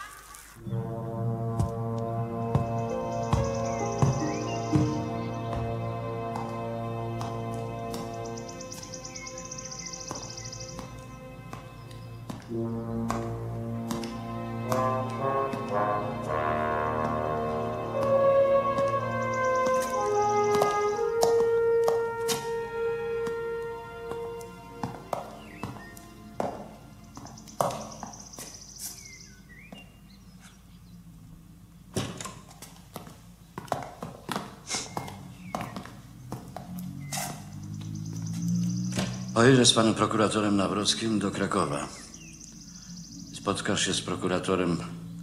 Pojedziesz z panem prokuratorem Nawrockim do Krakowa. Spotkasz się z prokuratorem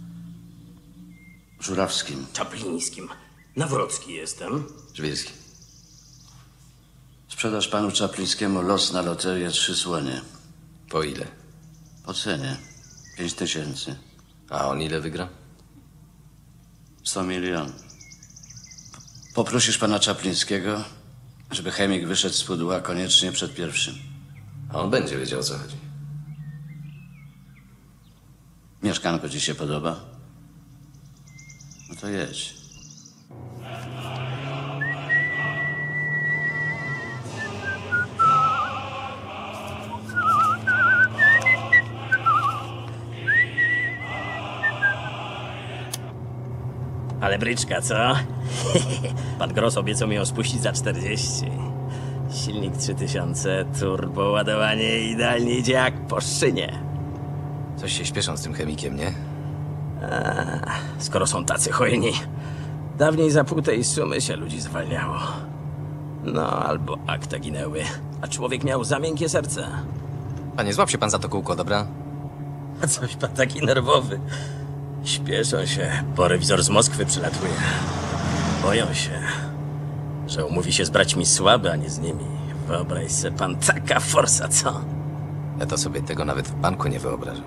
Żurawskim. Czaplińskim. Nawrocki jestem. Żwirski. Sprzedasz panu Czaplińskiemu los na loterię Trzy Słonie. Po ile? Po cenie. Pięć tysięcy. A on ile wygra? Sto milion. Poprosisz pana Czaplińskiego, żeby chemik wyszedł z pudła koniecznie przed pierwszym. A on będzie wiedział, o co chodzi. Mieszkanko ci się podoba? No to jedź. Ale bryczka, co? Pan Gross obiecał mi ją spuścić za czterdzieści. Silnik trzy tysiące, turbo ładowanie idealnie idzie jak po szynie. Coś się śpieszą z tym chemikiem, nie? A, skoro są tacy hojni. Dawniej za pół tej sumy się ludzi zwalniało. No, albo akta ginęły, a człowiek miał za miękkie serce. Panie, złap się pan za to kółko, dobra? A coś pan taki nerwowy. Śpieszą się, bo rewizor z Moskwy przylatuje. Boją się, że umówi się z braćmi Słaby, a nie z nimi. Wyobraź se pan, taka forsa, co? Ja to sobie tego nawet w banku nie wyobrażam.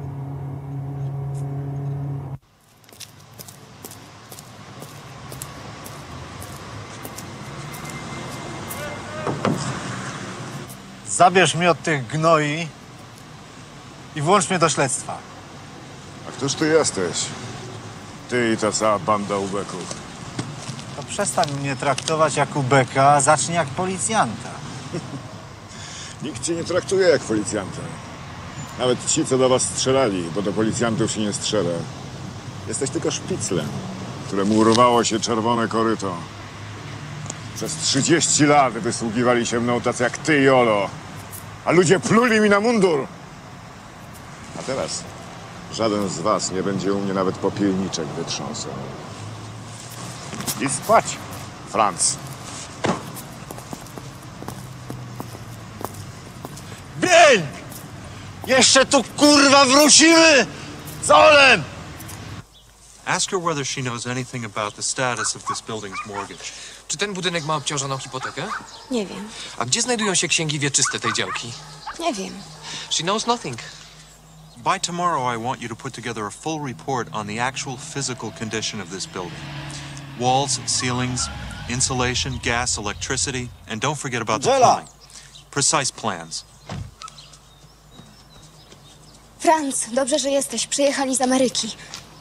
Zabierz mnie od tych gnoi i włącz mnie do śledztwa. A któż ty jesteś? Ty i ta cała banda ubeków. To przestań mnie traktować jak ubeka, a zacznij jak policjanta. Nikt cię nie traktuje jak policjanta. Nawet ci, co do was strzelali, bo do policjantów się nie strzela. Jesteś tylko szpiclem, któremu urwało się czerwone koryto. Przez trzydzieści lat wysługiwali się mną tacy jak ty i Olo. A ludzie pluli mi na mundur. A teraz żaden z was nie będzie u mnie nawet popielniczek wytrząsał. I spać, Franz. Bień! Jeszcze tu kurwa wrócimy! Z Olem! Ask her whether she knows anything about the status of this building's mortgage. Czy ten budynek ma obciążoną hipotekę? Nie wiem. A gdzie znajdują się księgi wieczyste tej działki? Nie wiem. She knows nothing. By tomorrow, I want you to put together a full report on the actual physical condition of this building. Walls, ceilings, insulation, gas, electricity, and don't forget about the Angela! plumbing. Precise plans. Franz, dobrze, że jesteś. Przyjechali z Ameryki.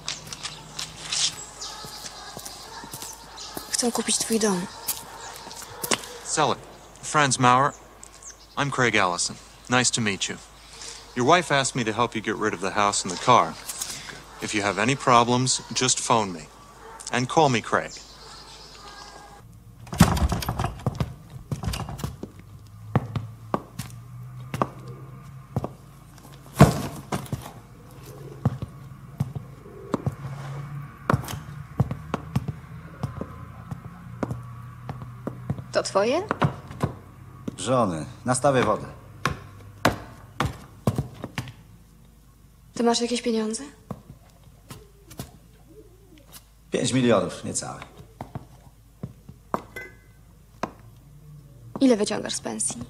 Chcą kupić twój dom. Sell it. Franz Maurer. I'm Craig Allison. Nice to meet you. Your wife asked me to help you get rid of the house and the car. If you have any problems, just phone me. And call me Craig. To twoje? Żony, nastawię wodę. Ty masz jakieś pieniądze? Pięć milionów, niecałe. Ile wyciągasz z pensji?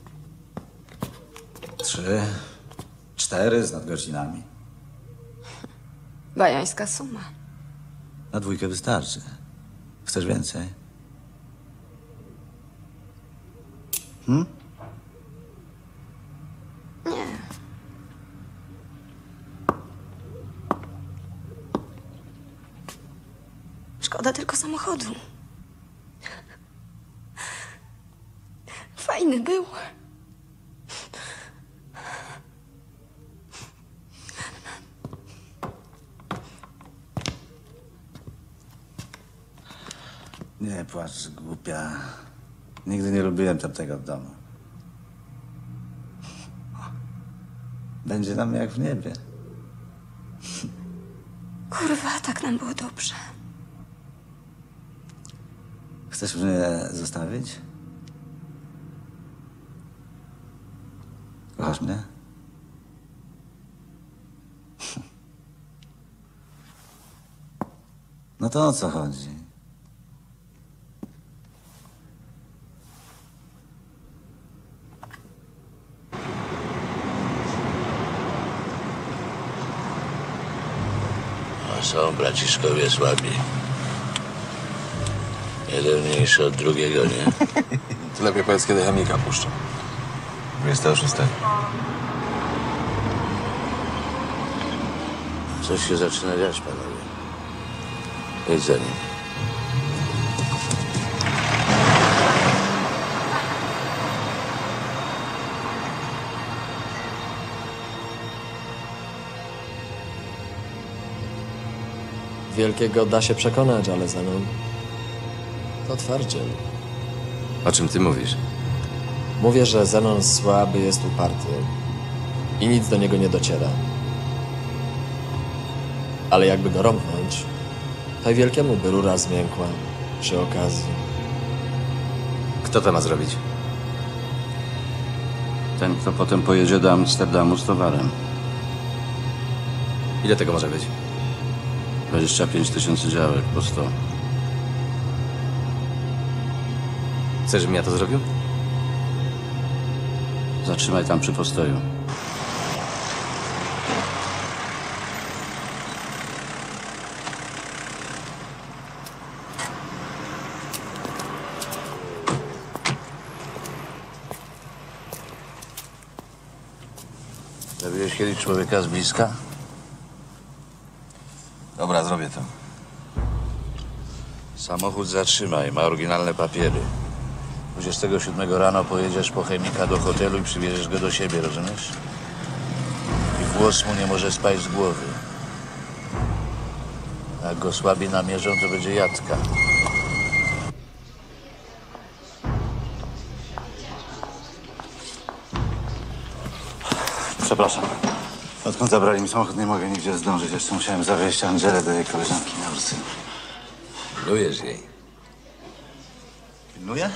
Trzy, cztery z nadgodzinami. Bajańska suma. Na dwójkę wystarczy. Chcesz więcej? Hmm? Nie. Szkoda tylko samochodu. Fajny był. Nie płacz, głupia. Nigdy nie lubiłem tamtego domu. Będzie nam jak w niebie. Kurwa, tak nam było dobrze. Chcesz mnie zostawić? Kochasz mnie? No to o co chodzi? A są braciszkowie słabi. Jeden mniejszy od drugiego, nie? To lepiej powiedz, kiedy chemika puszczą. dwudziestego szóstego. Coś się zaczyna dziać, panowie. Idź za nim. Wielkiego da się przekonać, ale Zenon to twardziel. O czym ty mówisz? Mówię, że Zenon słaby jest uparty i nic do niego nie dociera. Ale jakby go rąbnąć, to i Wielkiemu by rura zmiękła przy okazji. Kto to ma zrobić? Ten, kto potem pojedzie do Amsterdamu z towarem. Ile tego może być? dwadzieścia pięć tysięcy działek po sto. Chcesz, żebym ja to zrobił? Zatrzymaj tam przy postoju. Zabiłeś kiedyś człowieka z bliska? Dobra, zrobię to. Samochód zatrzymaj, ma oryginalne papiery. dwudziestego siódmego rano pojedziesz po chemika do hotelu i przywieziesz go do siebie, rozumiesz? I włos mu nie może spaść z głowy. Jak go słabi namierzą, to będzie jadka. Przepraszam. Odkąd zabrali mi samochód, nie mogę nigdzie zdążyć. Jeszcze musiałem zawieźć Angelę do jej koleżanki na ulicy. Pilnujesz jej. Pilnuję?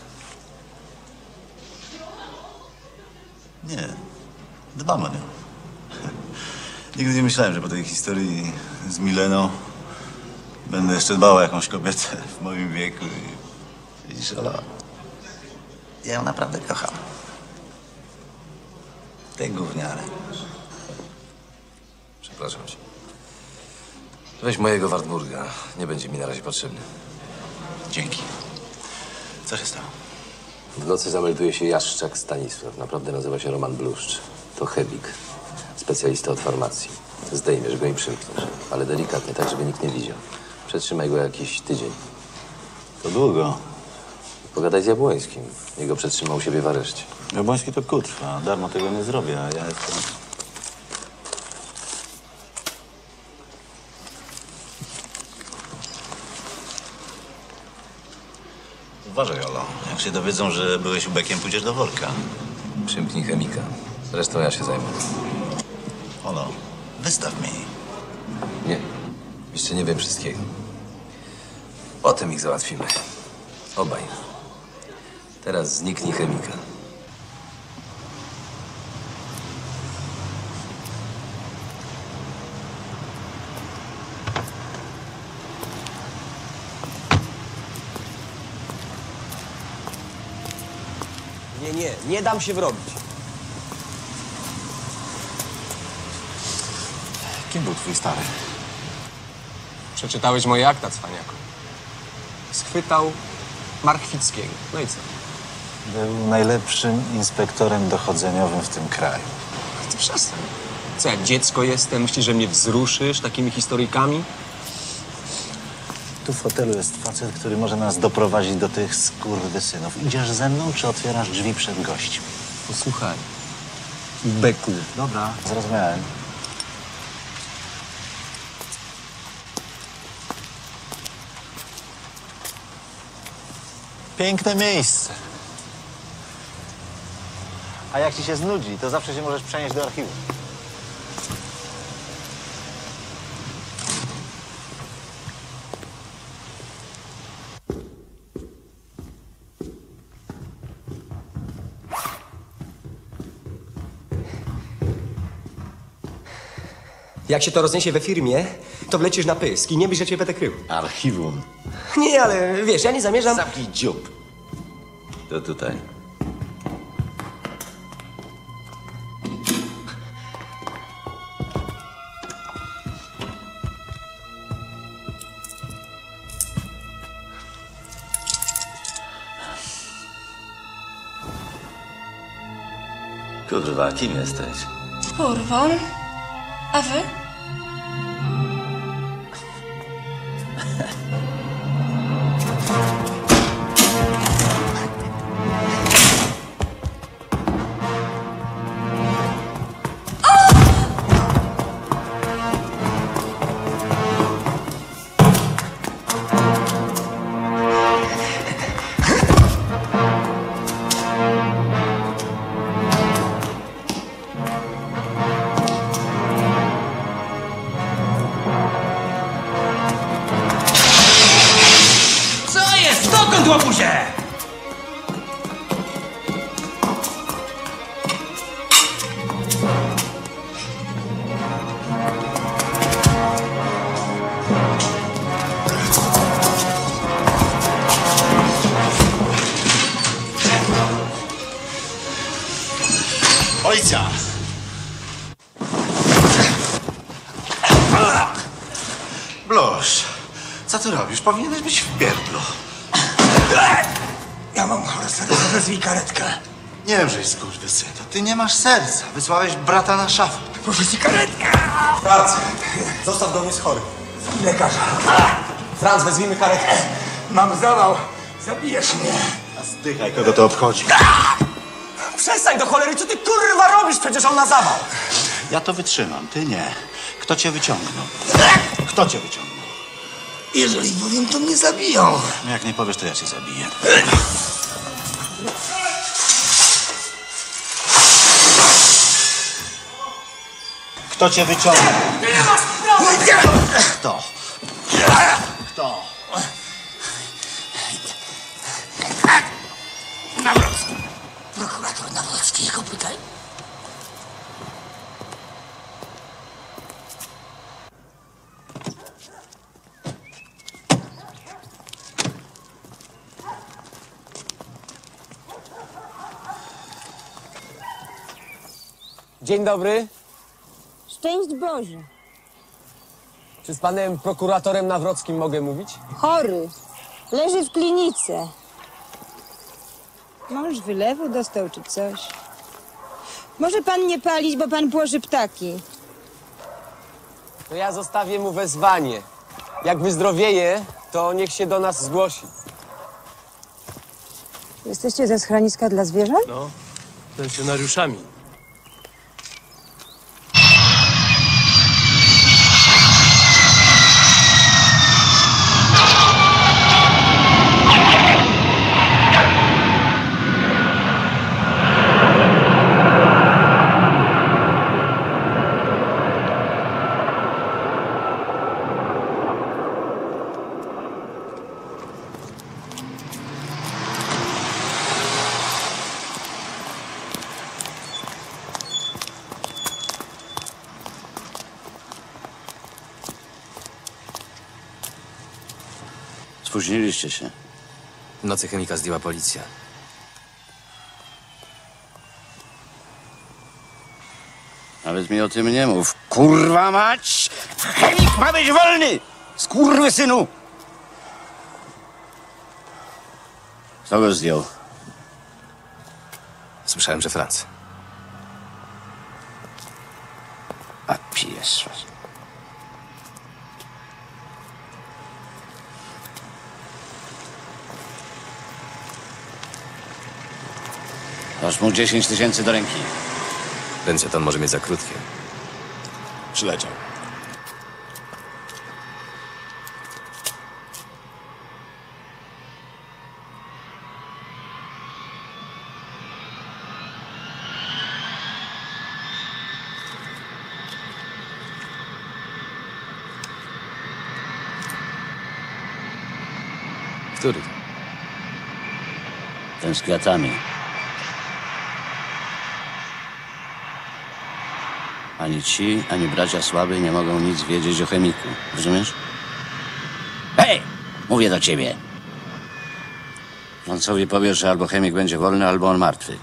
Nie. Dbam o nią. Nigdy nie myślałem, że po tej historii z Mileną będę jeszcze dbał o jakąś kobietę w moim wieku. I widzisz, Ola, ja ją naprawdę kocham. Te gówniary. Przepraszam cię. Weź mojego Wartburga. Nie będzie mi na razie potrzebny. Dzięki. Co się stało? W nocy zamelduje się Jaszczak Stanisław. Naprawdę nazywa się Roman Bluszcz. To chemik. Specjalista od farmacji. Zdejmiesz go i przymkniesz. Ale delikatnie, tak żeby nikt nie widział. Przetrzymaj go jakiś tydzień. To długo. Pogadaj z Jabłońskim. Jego przetrzymał u siebie w areszcie. Jabłoński to kurwa. Darmo tego nie zrobię, a ja jestem... Uważaj, Olo. Jak się dowiedzą, że byłeś ubekiem, pójdziesz do worka. Przymknij chemika. Zresztą ja się zajmę. Olo, wystaw mi. Nie. Jeszcze nie wiem wszystkiego. Potem ich załatwimy. Obaj. Teraz zniknij chemika. Nie, nie, nie dam się wrobić. Kim był twój stary? Przeczytałeś moje akta, cwaniaku. Schwytał Markwickiego. No i co? Był najlepszym inspektorem dochodzeniowym w tym kraju. Ty przestań. Co, jak dziecko jestem? Myślisz, że mnie wzruszysz takimi historyjkami? Tu w hotelu jest facet, który może nas doprowadzić do tych skurwysynów. Idziesz ze mną, czy otwierasz drzwi przed gościem? Posłuchaj. Beku. Dobra, zrozumiałem. Piękne miejsce. A jak ci się znudzi, to zawsze się możesz przenieść do archiwum. Jak się to rozniesie we firmie, to wlecisz na pysk i nie byś, że cię będę krył. Archiwum. Nie, ale wiesz, ja nie zamierzam... Zamknij dziób. To tutaj. Kurwa, kim jesteś? Kurwą. A wy? Policja! Bluszcz, co ty robisz? Powinieneś być w pierdlu. Ja mam chore serce, wezwij karetkę. Nie wiem, że jest skurwysyn. To ty nie masz serca. Wysłałeś brata na szafę. Proszę ci karetkę! Franc, zostaw go, jest chory. Lekarza. Franz, wezwijmy karetkę. Mam zawał. Zabijesz mnie. A zdychaj, kogo to obchodzi. Przestań do cholery, co ty kurwa robisz? Przecież on na zawał. Ja to wytrzymam, ty nie. Kto cię wyciągnął? Kto cię wyciągnął? Jeżeli powiem, to mnie zabiją. No jak nie powiesz, to ja cię zabiję. Kto cię wyciągnął? Nie masz prawa! Kto? Kto? Nawrocki. Prokurator Nawrocki, jego pytaj. Dzień dobry. Szczęść Boże. Czy z panem prokuratorem Nawrockim mogę mówić? Chory. Leży w klinice. Mąż wylewu dostał czy coś. Może pan nie palić, bo pan płoszy ptaki. To ja zostawię mu wezwanie. Jak wyzdrowieje, to niech się do nas zgłosi. Jesteście ze schroniska dla zwierząt? No, pensjonariuszami. Spóźniliście się. W nocy chemika zdjęła policja. Nawet mi o tym nie mów. Kurwa mać! Chemik ma być wolny! Skurwysynu! Kto go zdjął? Słyszałem, że Franc. A pies was. Dasz mu dziesięć tysięcy do ręki. Pensjaton może mieć za krótkie. Przyleciał. Który? Ten z kwiatami. Ani ci, ani bracia Słaby nie mogą nic wiedzieć o chemiku. Rozumiesz? Hej! Mówię do ciebie. Francowi powiesz, że albo chemik będzie wolny, albo on martwy.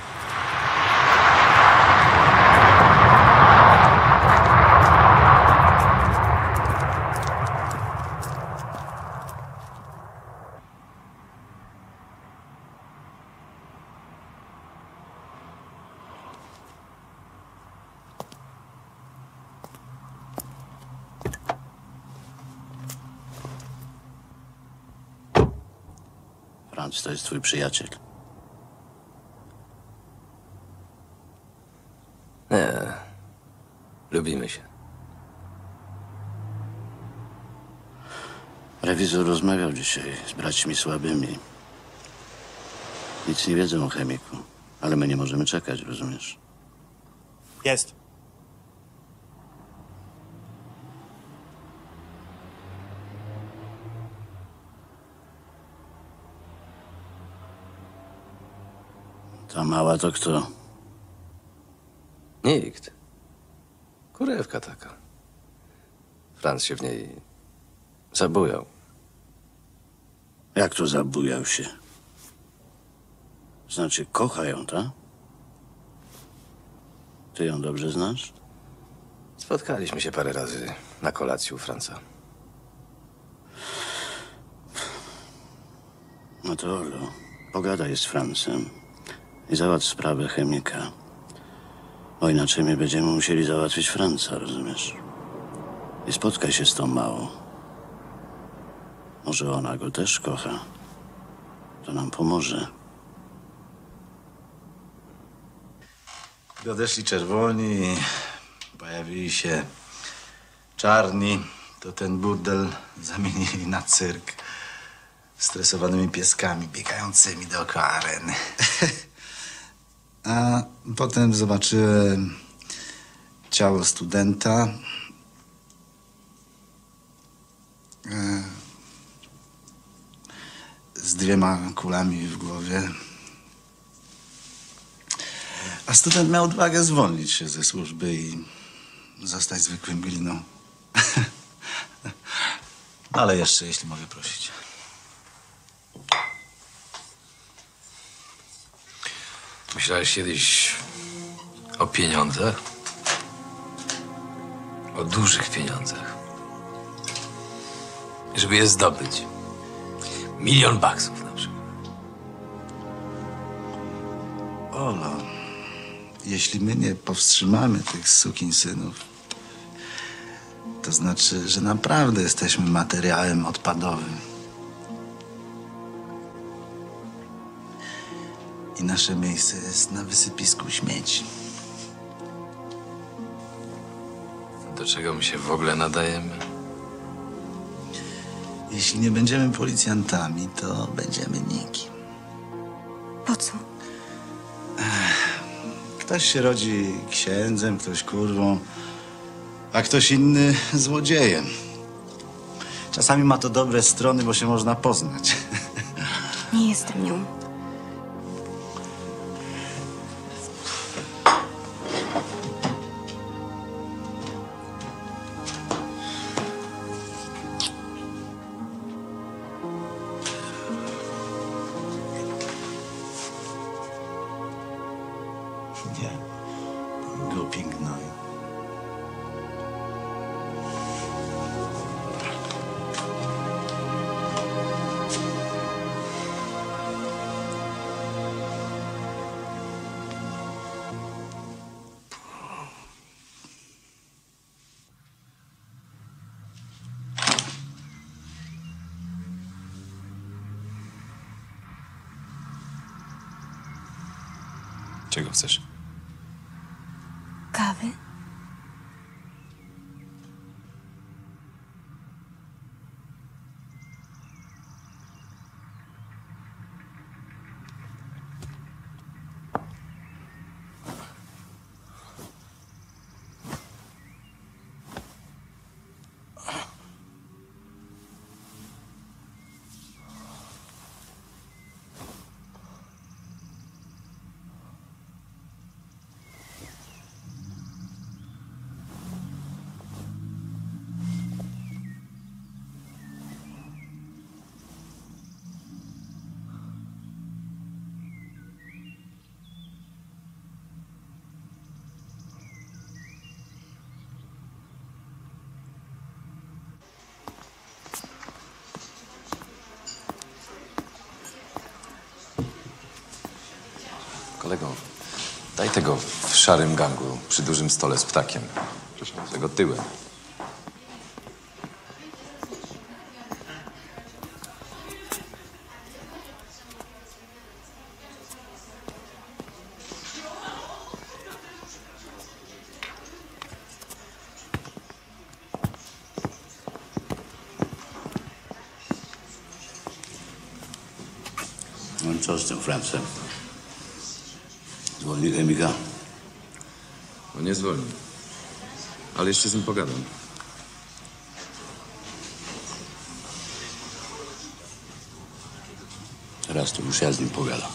Franc, to jest twój przyjaciel. Nie. Lubimy się. Rewizor rozmawiał dzisiaj z braćmi Słabymi. Nic nie wiedzą o chemiku, ale my nie możemy czekać, rozumiesz? Jest. Ta mała to kto? Nikt. Kurewka taka. Franc się w niej zabujał. Jak to zabujał się? Znaczy, kocha ją, tak? Ty ją dobrze znasz? Spotkaliśmy się parę razy na kolacji u Franca. No to Olo, pogadaj z Francem i załatw sprawę chemika. Bo inaczej my będziemy musieli załatwić Franca, rozumiesz? I spotkaj się z tą małą. Może ona go też kocha. To nam pomoże. Gdy odeszli czerwoni, pojawili się czarni, to ten burdel zamienili na cyrk. Stresowanymi pieskami biegającymi dookoła areny. A potem zobaczyłem ciało studenta. E, z dwiema kulami w głowie. A student miał odwagę zwolnić się ze służby i zostać zwykłym gliną. Ale jeszcze, jeśli mogę prosić. Myślałeś kiedyś o pieniądzach? O dużych pieniądzach. Żeby je zdobyć. Milion baksów na przykład. Olo, jeśli my nie powstrzymamy tych sukinsynów, to znaczy, że naprawdę jesteśmy materiałem odpadowym. I nasze miejsce jest na wysypisku śmieci. Do czego my się w ogóle nadajemy? Jeśli nie będziemy policjantami, to będziemy nikim. Po co? Ktoś się rodzi księdzem, ktoś kurwą, a ktoś inny złodziejem. Czasami ma to dobre strony, bo się można poznać. Nie jestem nią. Nie. Głupi gnoj. Czego chcesz? Kawy? Kolego, daj tego w szarym gangu przy dużym stole z ptakiem. Tego tyłem. No i co z tym Francem? Zwolni chemika. No nie zwolni. Ale jeszcze z nim pogadam. Teraz to już ja z nim pogadam.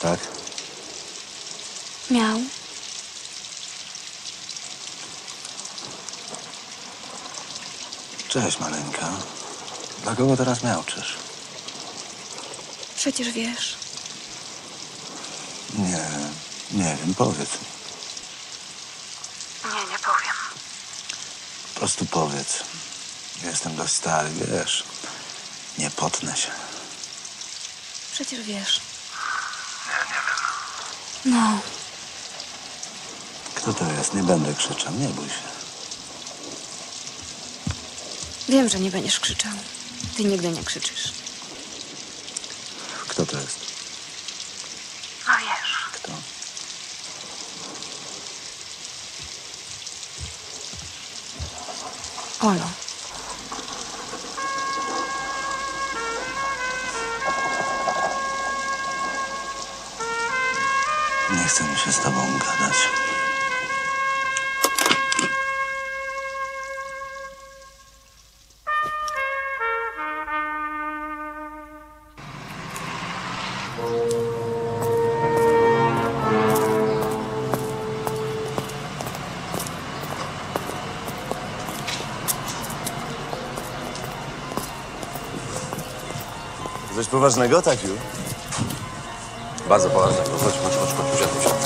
Tak? Miał. Cześć, maleńka. Dla kogo teraz miałczysz? Przecież wiesz. Nie, nie wiem, powiedz mi. Nie, nie powiem. Po prostu powiedz. Jestem dość stary, wiesz. Nie potnę się. Przecież wiesz. Nie, nie wiem. No, Kto to jest? Nie będę krzyczał, nie bój się. wiem, że nie będziesz krzyczał. Ty nigdy nie krzyczysz. Kto to jest? No wiesz. Kto? Olo. Nie chcę mi się z tobą gadać. Coś poważnego, Takiu? Bardzo poważnie. No chodź, chodź, chodź, chodź, usiadł, usiadł.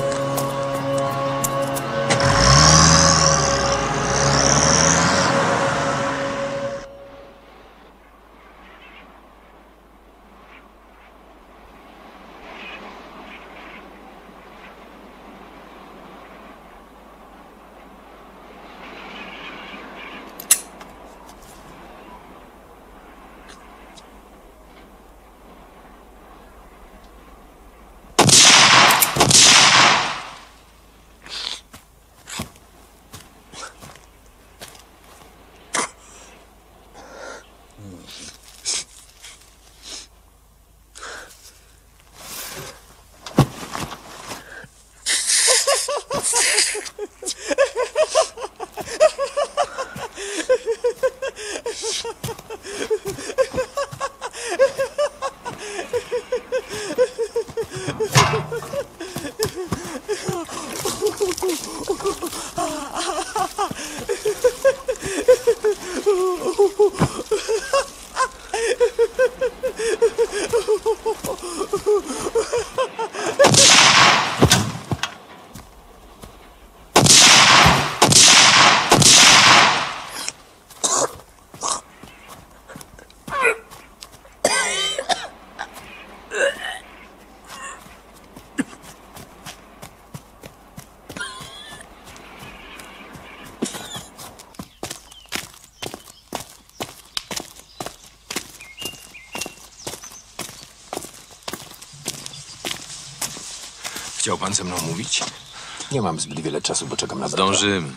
Chciał pan ze mną mówić? Nie mam zbyt wiele czasu, bo czekam na brata. Zdążymy.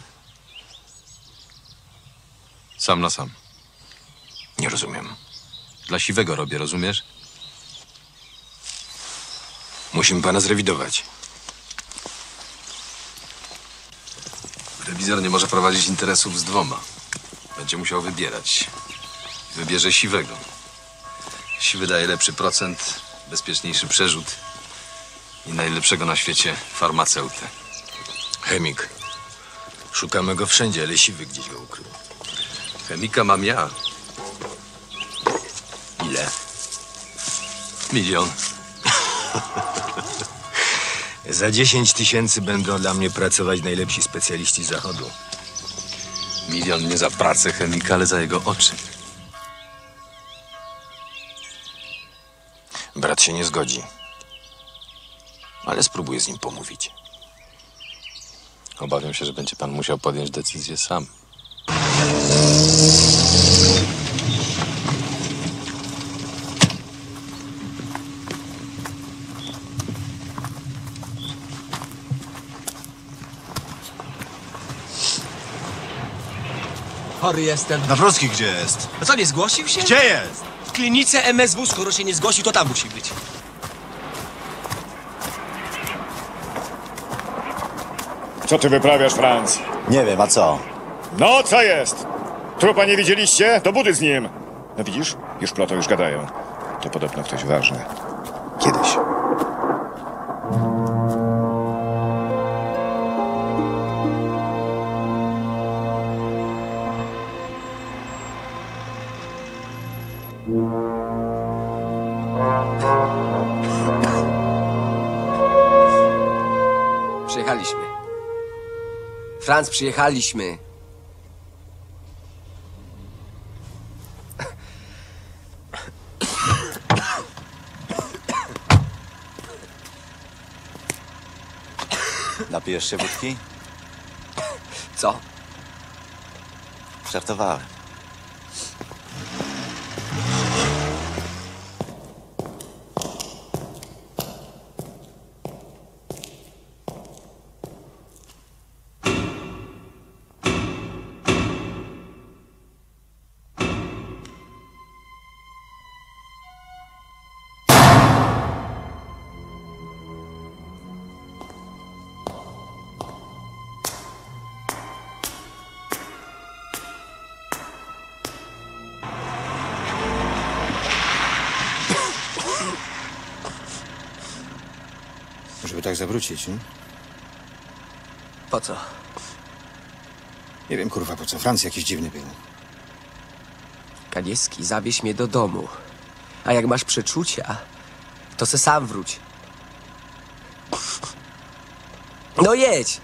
Sam na sam. Nie rozumiem. Dla siwego robię, rozumiesz? Musimy pana zrewidować. Rewizor nie może prowadzić interesów z dwoma. Będzie musiał wybierać. Wybierze siwego. Siwy daje lepszy procent, bezpieczniejszy przerzut i najlepszego na świecie farmaceutę. Chemik. Szukamy go wszędzie, ale siwy gdzieś go ukrył. Chemika mam ja. Ile? Milion. Za dziesięć tysięcy będą dla mnie pracować najlepsi specjaliści z zachodu. Milion nie za pracę chemika, ale za jego oczy. Brat się nie zgodzi. Ale spróbuję z nim pomówić. Obawiam się, że będzie pan musiał podjąć decyzję sam. Chory jestem. Nawrocki gdzie jest? A co, nie zgłosił się? Gdzie jest? W klinice M S W, skoro się nie zgłosił, to tam musi być. Co ty wyprawiasz, Franz? Nie wiem, a co? No, co jest? Trupa nie widzieliście? Do budy z nim! No widzisz? Już plotą, już gadają. To podobno ktoś ważny. Kiedyś. Przyjechaliśmy. Franz, przyjechaliśmy. Napijesz się wódki? Co? Żartowałem. Żeby tak zawrócić, nie? Po co? Nie wiem, kurwa, po co. Franc jakiś dziwny był. Kanieski, zawieź mnie do domu. A jak masz przeczucia, to se sam wróć. No jedź!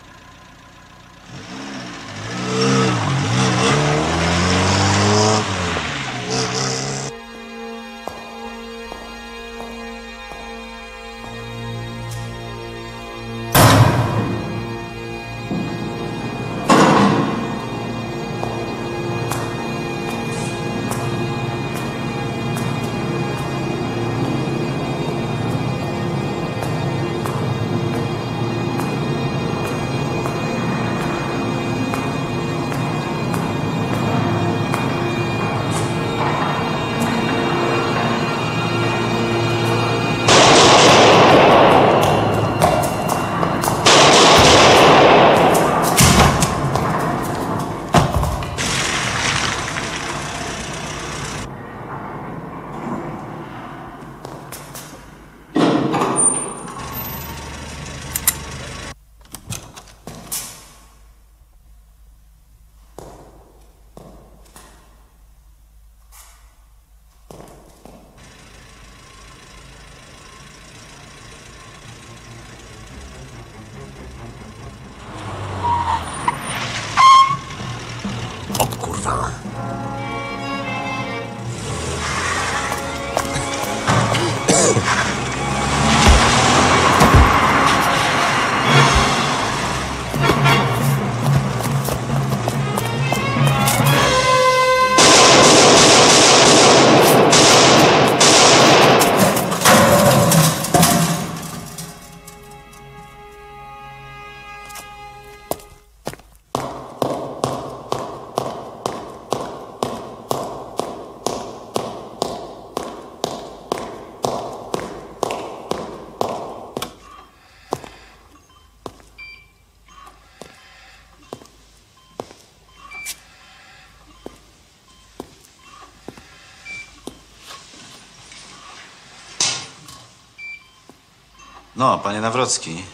No, panie Nawrocki.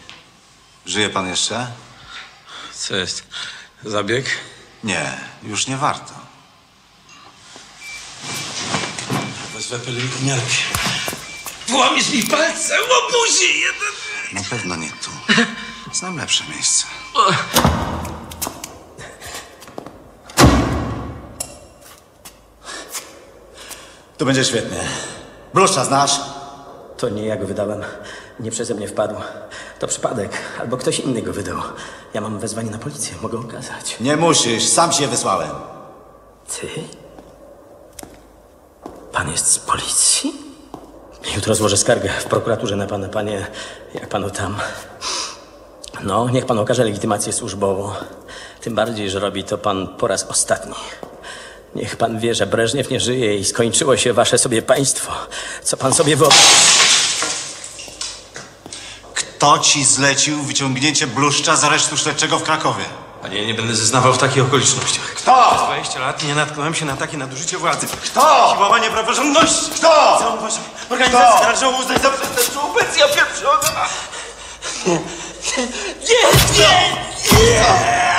Żyje pan jeszcze? Co jest? Zabieg? Nie, już nie warto. Wezwę pielęgniarkę. Włamiesz mi palce, łobuzi jeden! Na pewno nie tu. Znam lepsze miejsce. Tu będzie świetnie. Bluszcza znasz? To nie ja go wydałem. Nie przeze mnie wpadł. To przypadek. Albo ktoś inny go wydał. Ja mam wezwanie na policję. Mogę okazać. Nie musisz. Sam się wysłałem. Ty? Pan jest z policji? Jutro złożę skargę w prokuraturze na pana, panie. Jak panu tam. No, niech pan okaże legitymację służbową. Tym bardziej, że robi to pan po raz ostatni. Niech pan wie, że Breżniew nie żyje i skończyło się wasze sobie państwo. Co pan sobie wyobraża? Kto ci zlecił wyciągnięcie bluszcza z aresztu śledczego w Krakowie? Panie, nie będę zeznawał w takich okolicznościach. Kto? Przez dwadzieścia lat nie natknąłem się na takie nadużycie władzy. Kto? Siłowanie praworządności. Kto? Całą waszą organizację należą uznać za przestępczą obecję pieprzona. Nie, nie, nie, nie, nie!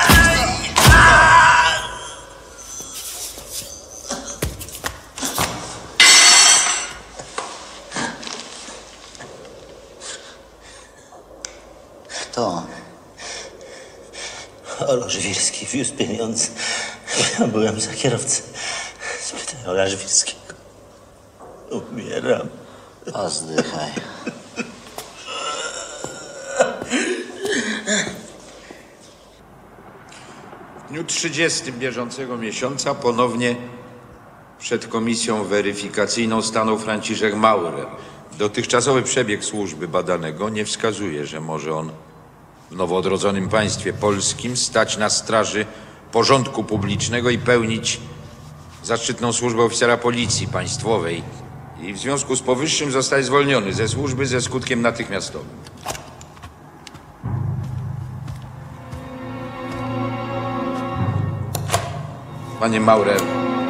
Kto? Olo Żwirski wiózł pieniądze. Ja byłem za kierowcę. Spytaj Ola Żwirskiego. Umieram. A zdychaj. W dniu trzydziestym bieżącego miesiąca ponownie przed komisją weryfikacyjną stanął Franciszek Maurer. Dotychczasowy przebieg służby badanego nie wskazuje, że może on w nowo odrodzonym państwie polskim stać na straży porządku publicznego i pełnić zaszczytną służbę oficera policji państwowej. I w związku z powyższym zostaje zwolniony ze służby ze skutkiem natychmiastowym. Panie Maurer,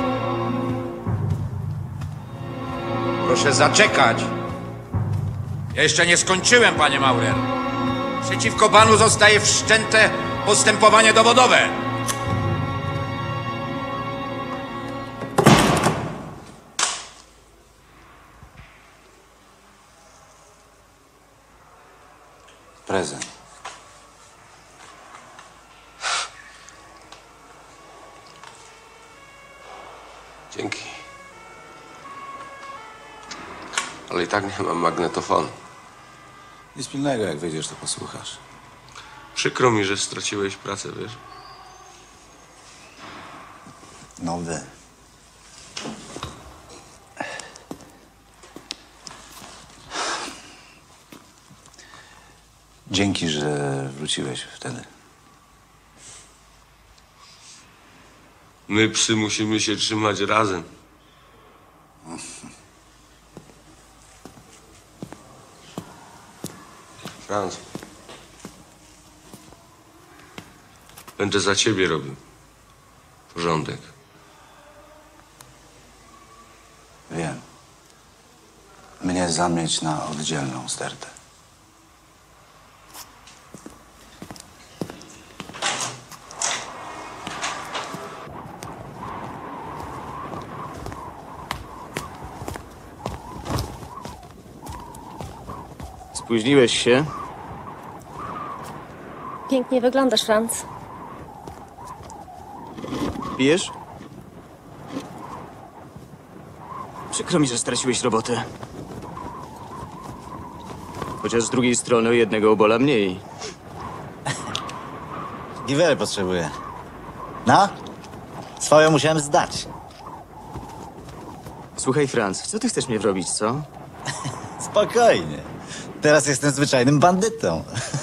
proszę zaczekać. Ja jeszcze nie skończyłem, panie Maurer. Przeciwko panu zostaje wszczęte postępowanie dowodowe. Prezent. Dzięki. Ale i tak nie mam magnetofonu. Nic pilnego, jak wyjdziesz, to posłuchasz. Przykro mi, że straciłeś pracę, wiesz? No wy. Dzięki, że wróciłeś wtedy. My, psy, musimy się trzymać razem. Franz. Będę za ciebie robił porządek. Wiem. Mnie zamieć na oddzielną stertę. Spóźniłeś się? Pięknie wyglądasz, Franz. Pijesz? Przykro mi, że straciłeś robotę. Chociaż z drugiej strony jednego obola mniej. Giwerę potrzebuję. No? Swoją musiałem zdać. Słuchaj, Franz, co ty chcesz mnie wrobić, co? Spokojnie. Teraz jestem zwyczajnym bandytą.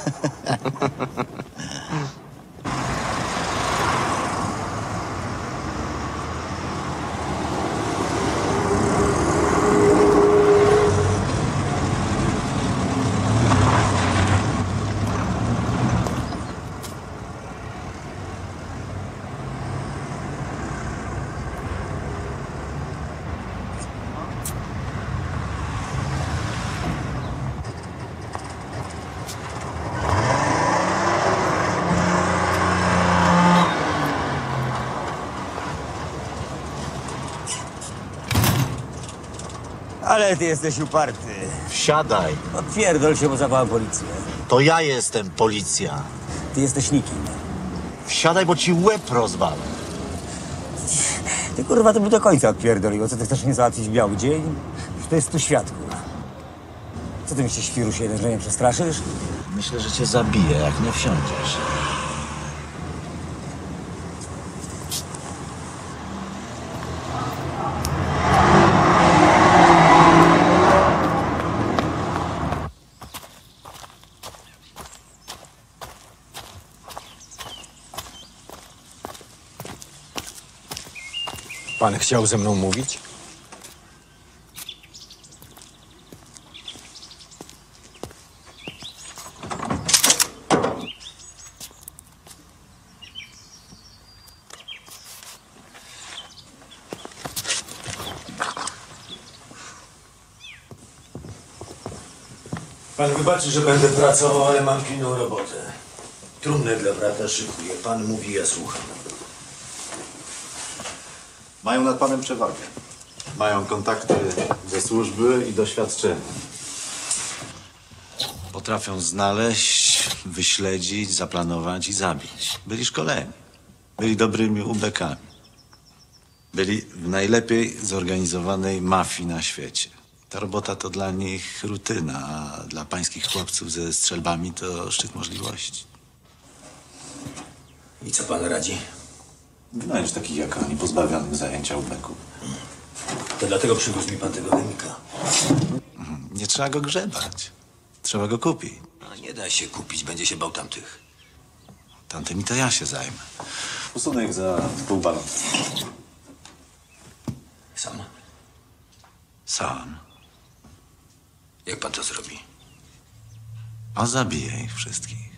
Ale ty jesteś uparty. Wsiadaj. Odpierdol się, bo zawołam policję. To ja jestem policja. Ty jesteś nikim. Wsiadaj, bo ci łeb rozwalę. Ty kurwa, to by do końca odpierdoliło. Co ty chcesz mnie załatwić w biały dzień? To jest tu świadków. Co ty mi się, świrusie jeden, że nie przestraszysz? Myślę, że cię zabiję, jak nie wsiądziesz. Pan chciał ze mną mówić? Pan wybaczy, że będę pracował, ale mam pilną robotę. Trumnę dla brata szykuję. Pan mówi, ja słucham. Mają nad panem przewagę. Mają kontakty ze służby i doświadczenie. Potrafią znaleźć, wyśledzić, zaplanować i zabić. Byli szkoleni. Byli dobrymi ubekami. Byli w najlepiej zorganizowanej mafii na świecie. Ta robota to dla nich rutyna, a dla pańskich chłopców ze strzelbami to szczyt możliwości. I co pan radzi? Wynająć takich jak oni, pozbawionych zajęcia ubeku. To dlatego przywiózł mi pan tego chemika. Nie trzeba go grzebać. Trzeba go kupić. No, nie da się kupić, będzie się bał tamtych. Tamtymi to ja się zajmę. Usunę ich za pół balonu. Sam? Sam. Jak pan to zrobi? A zabiję ich wszystkich.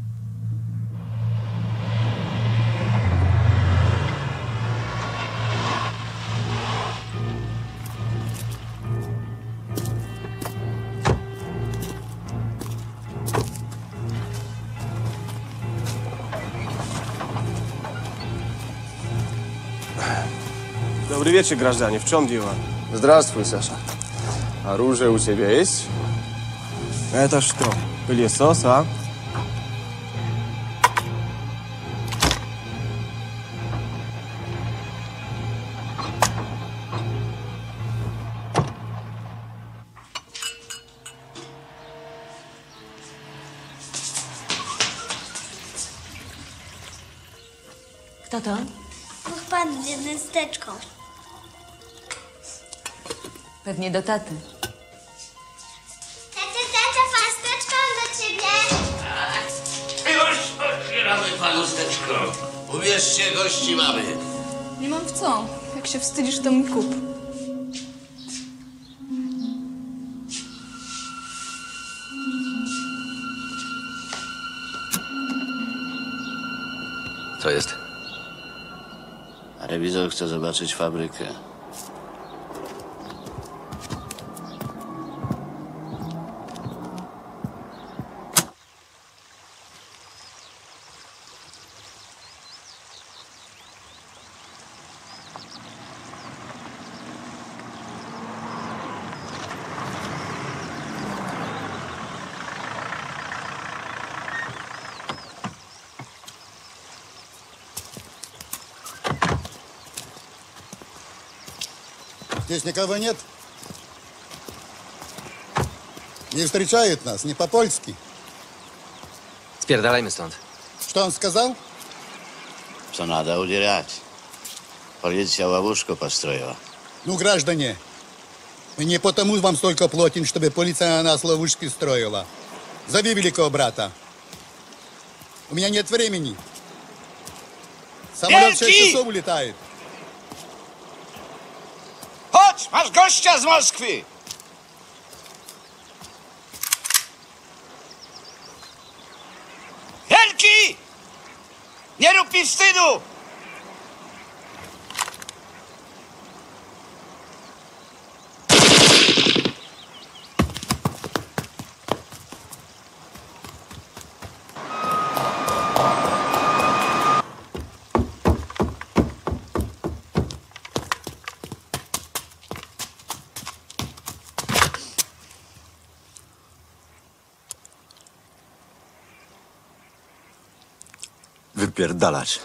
Dobry wieczór, граждане. W czym дело? Здравствуй, Саша. Оружие у тебя есть? Это что, пылесос, а? Kto to? Niech pan biedny z teczką. Pewnie do taty. Tete, tete, pasteczką do ciebie. Już otwieramy panu steczką. Ubierzcie, gości mamy. Nie mam w co. Jak się wstydzisz, to mi kup. Co jest? Rewizor chce zobaczyć fabrykę. Здесь никого нет? Не встречает нас, не по-польски. Spierdalajmy stąd. Что он сказал? Co надо удирать. Policja ловушку построила. Ну, граждане, мы не потому вам столько платим, чтобы полиция на нас ловушки строила. Зови великого брата. У меня нет времени. Самолет в шесть часов улетает. Chodź, masz gościa z Moskwy! Wielki! Nie rób mi wstydu! Wypierdalać.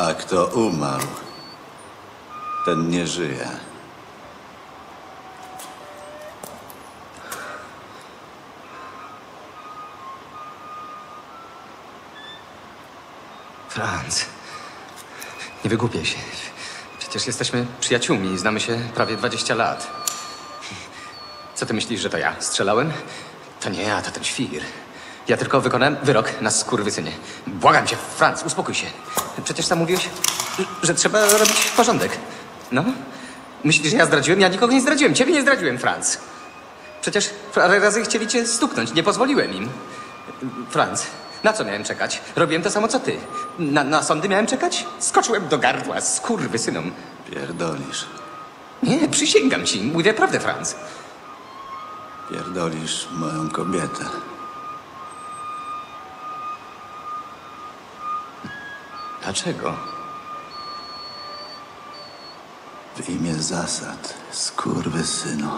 A kto umarł, ten nie żyje. Franz, nie wygłupiaj się. Przecież jesteśmy przyjaciółmi i znamy się prawie dwadzieścia lat. Co ty myślisz, że to ja strzelałem? To nie ja, to ten świr. Ja tylko wykonałem wyrok na skurwysynie. Błagam cię, Franz, uspokój się. Przecież sam mówiłeś, że trzeba robić porządek. No? Myślisz, że ja zdradziłem? Ja nikogo nie zdradziłem. Ciebie nie zdradziłem, Franz. Przecież parę razy chcieli cię stuknąć. Nie pozwoliłem im. Franz, na co miałem czekać? Robiłem to samo, co ty. Na, na sądy miałem czekać? Skoczyłem do gardła skurwysynom. Pierdolisz. Nie, przysięgam ci. Mówię prawdę, Franz. Pierdolisz moją kobietę. Dlaczego? W imię zasad, skurwysynu.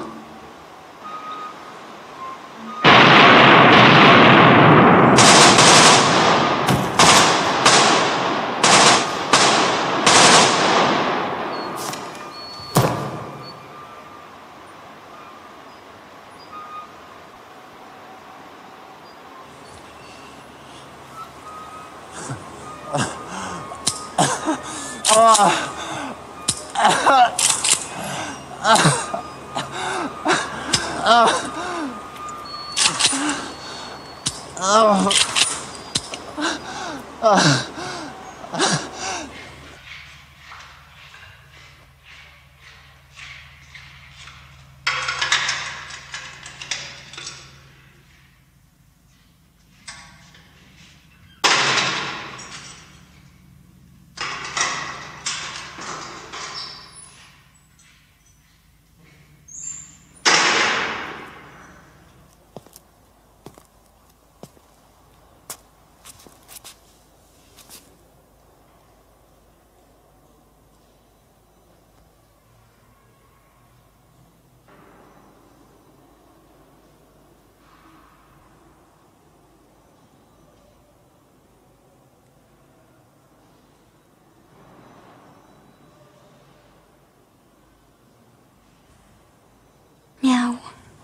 Miał.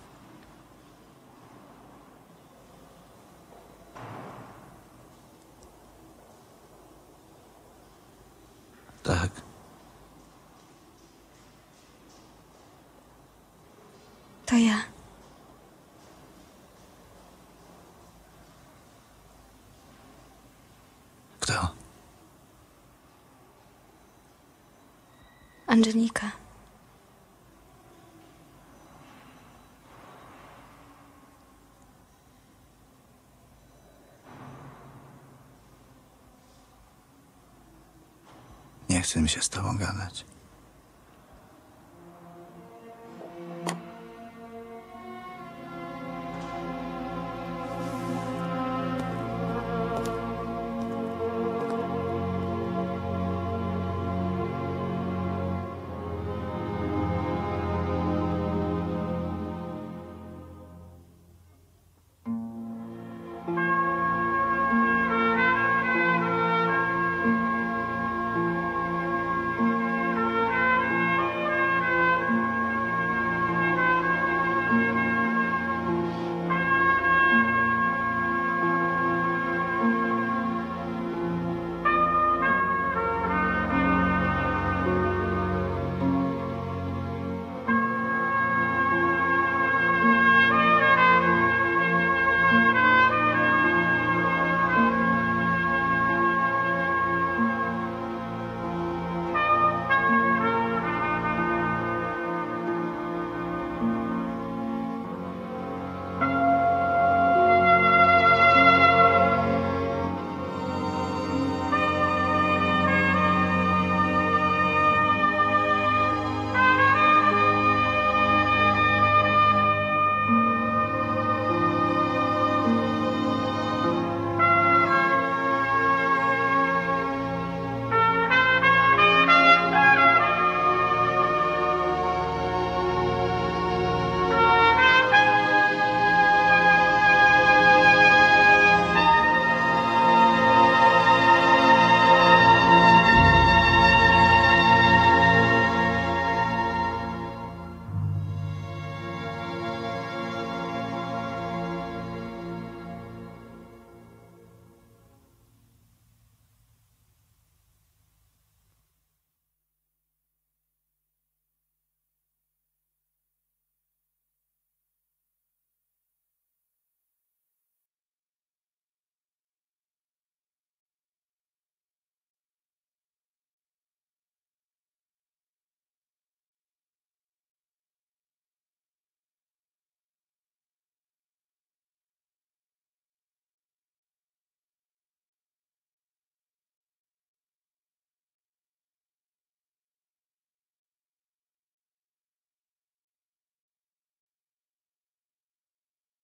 Tak. To ja. Kto? Angelika. Nie chcę mi się z tobą gadać.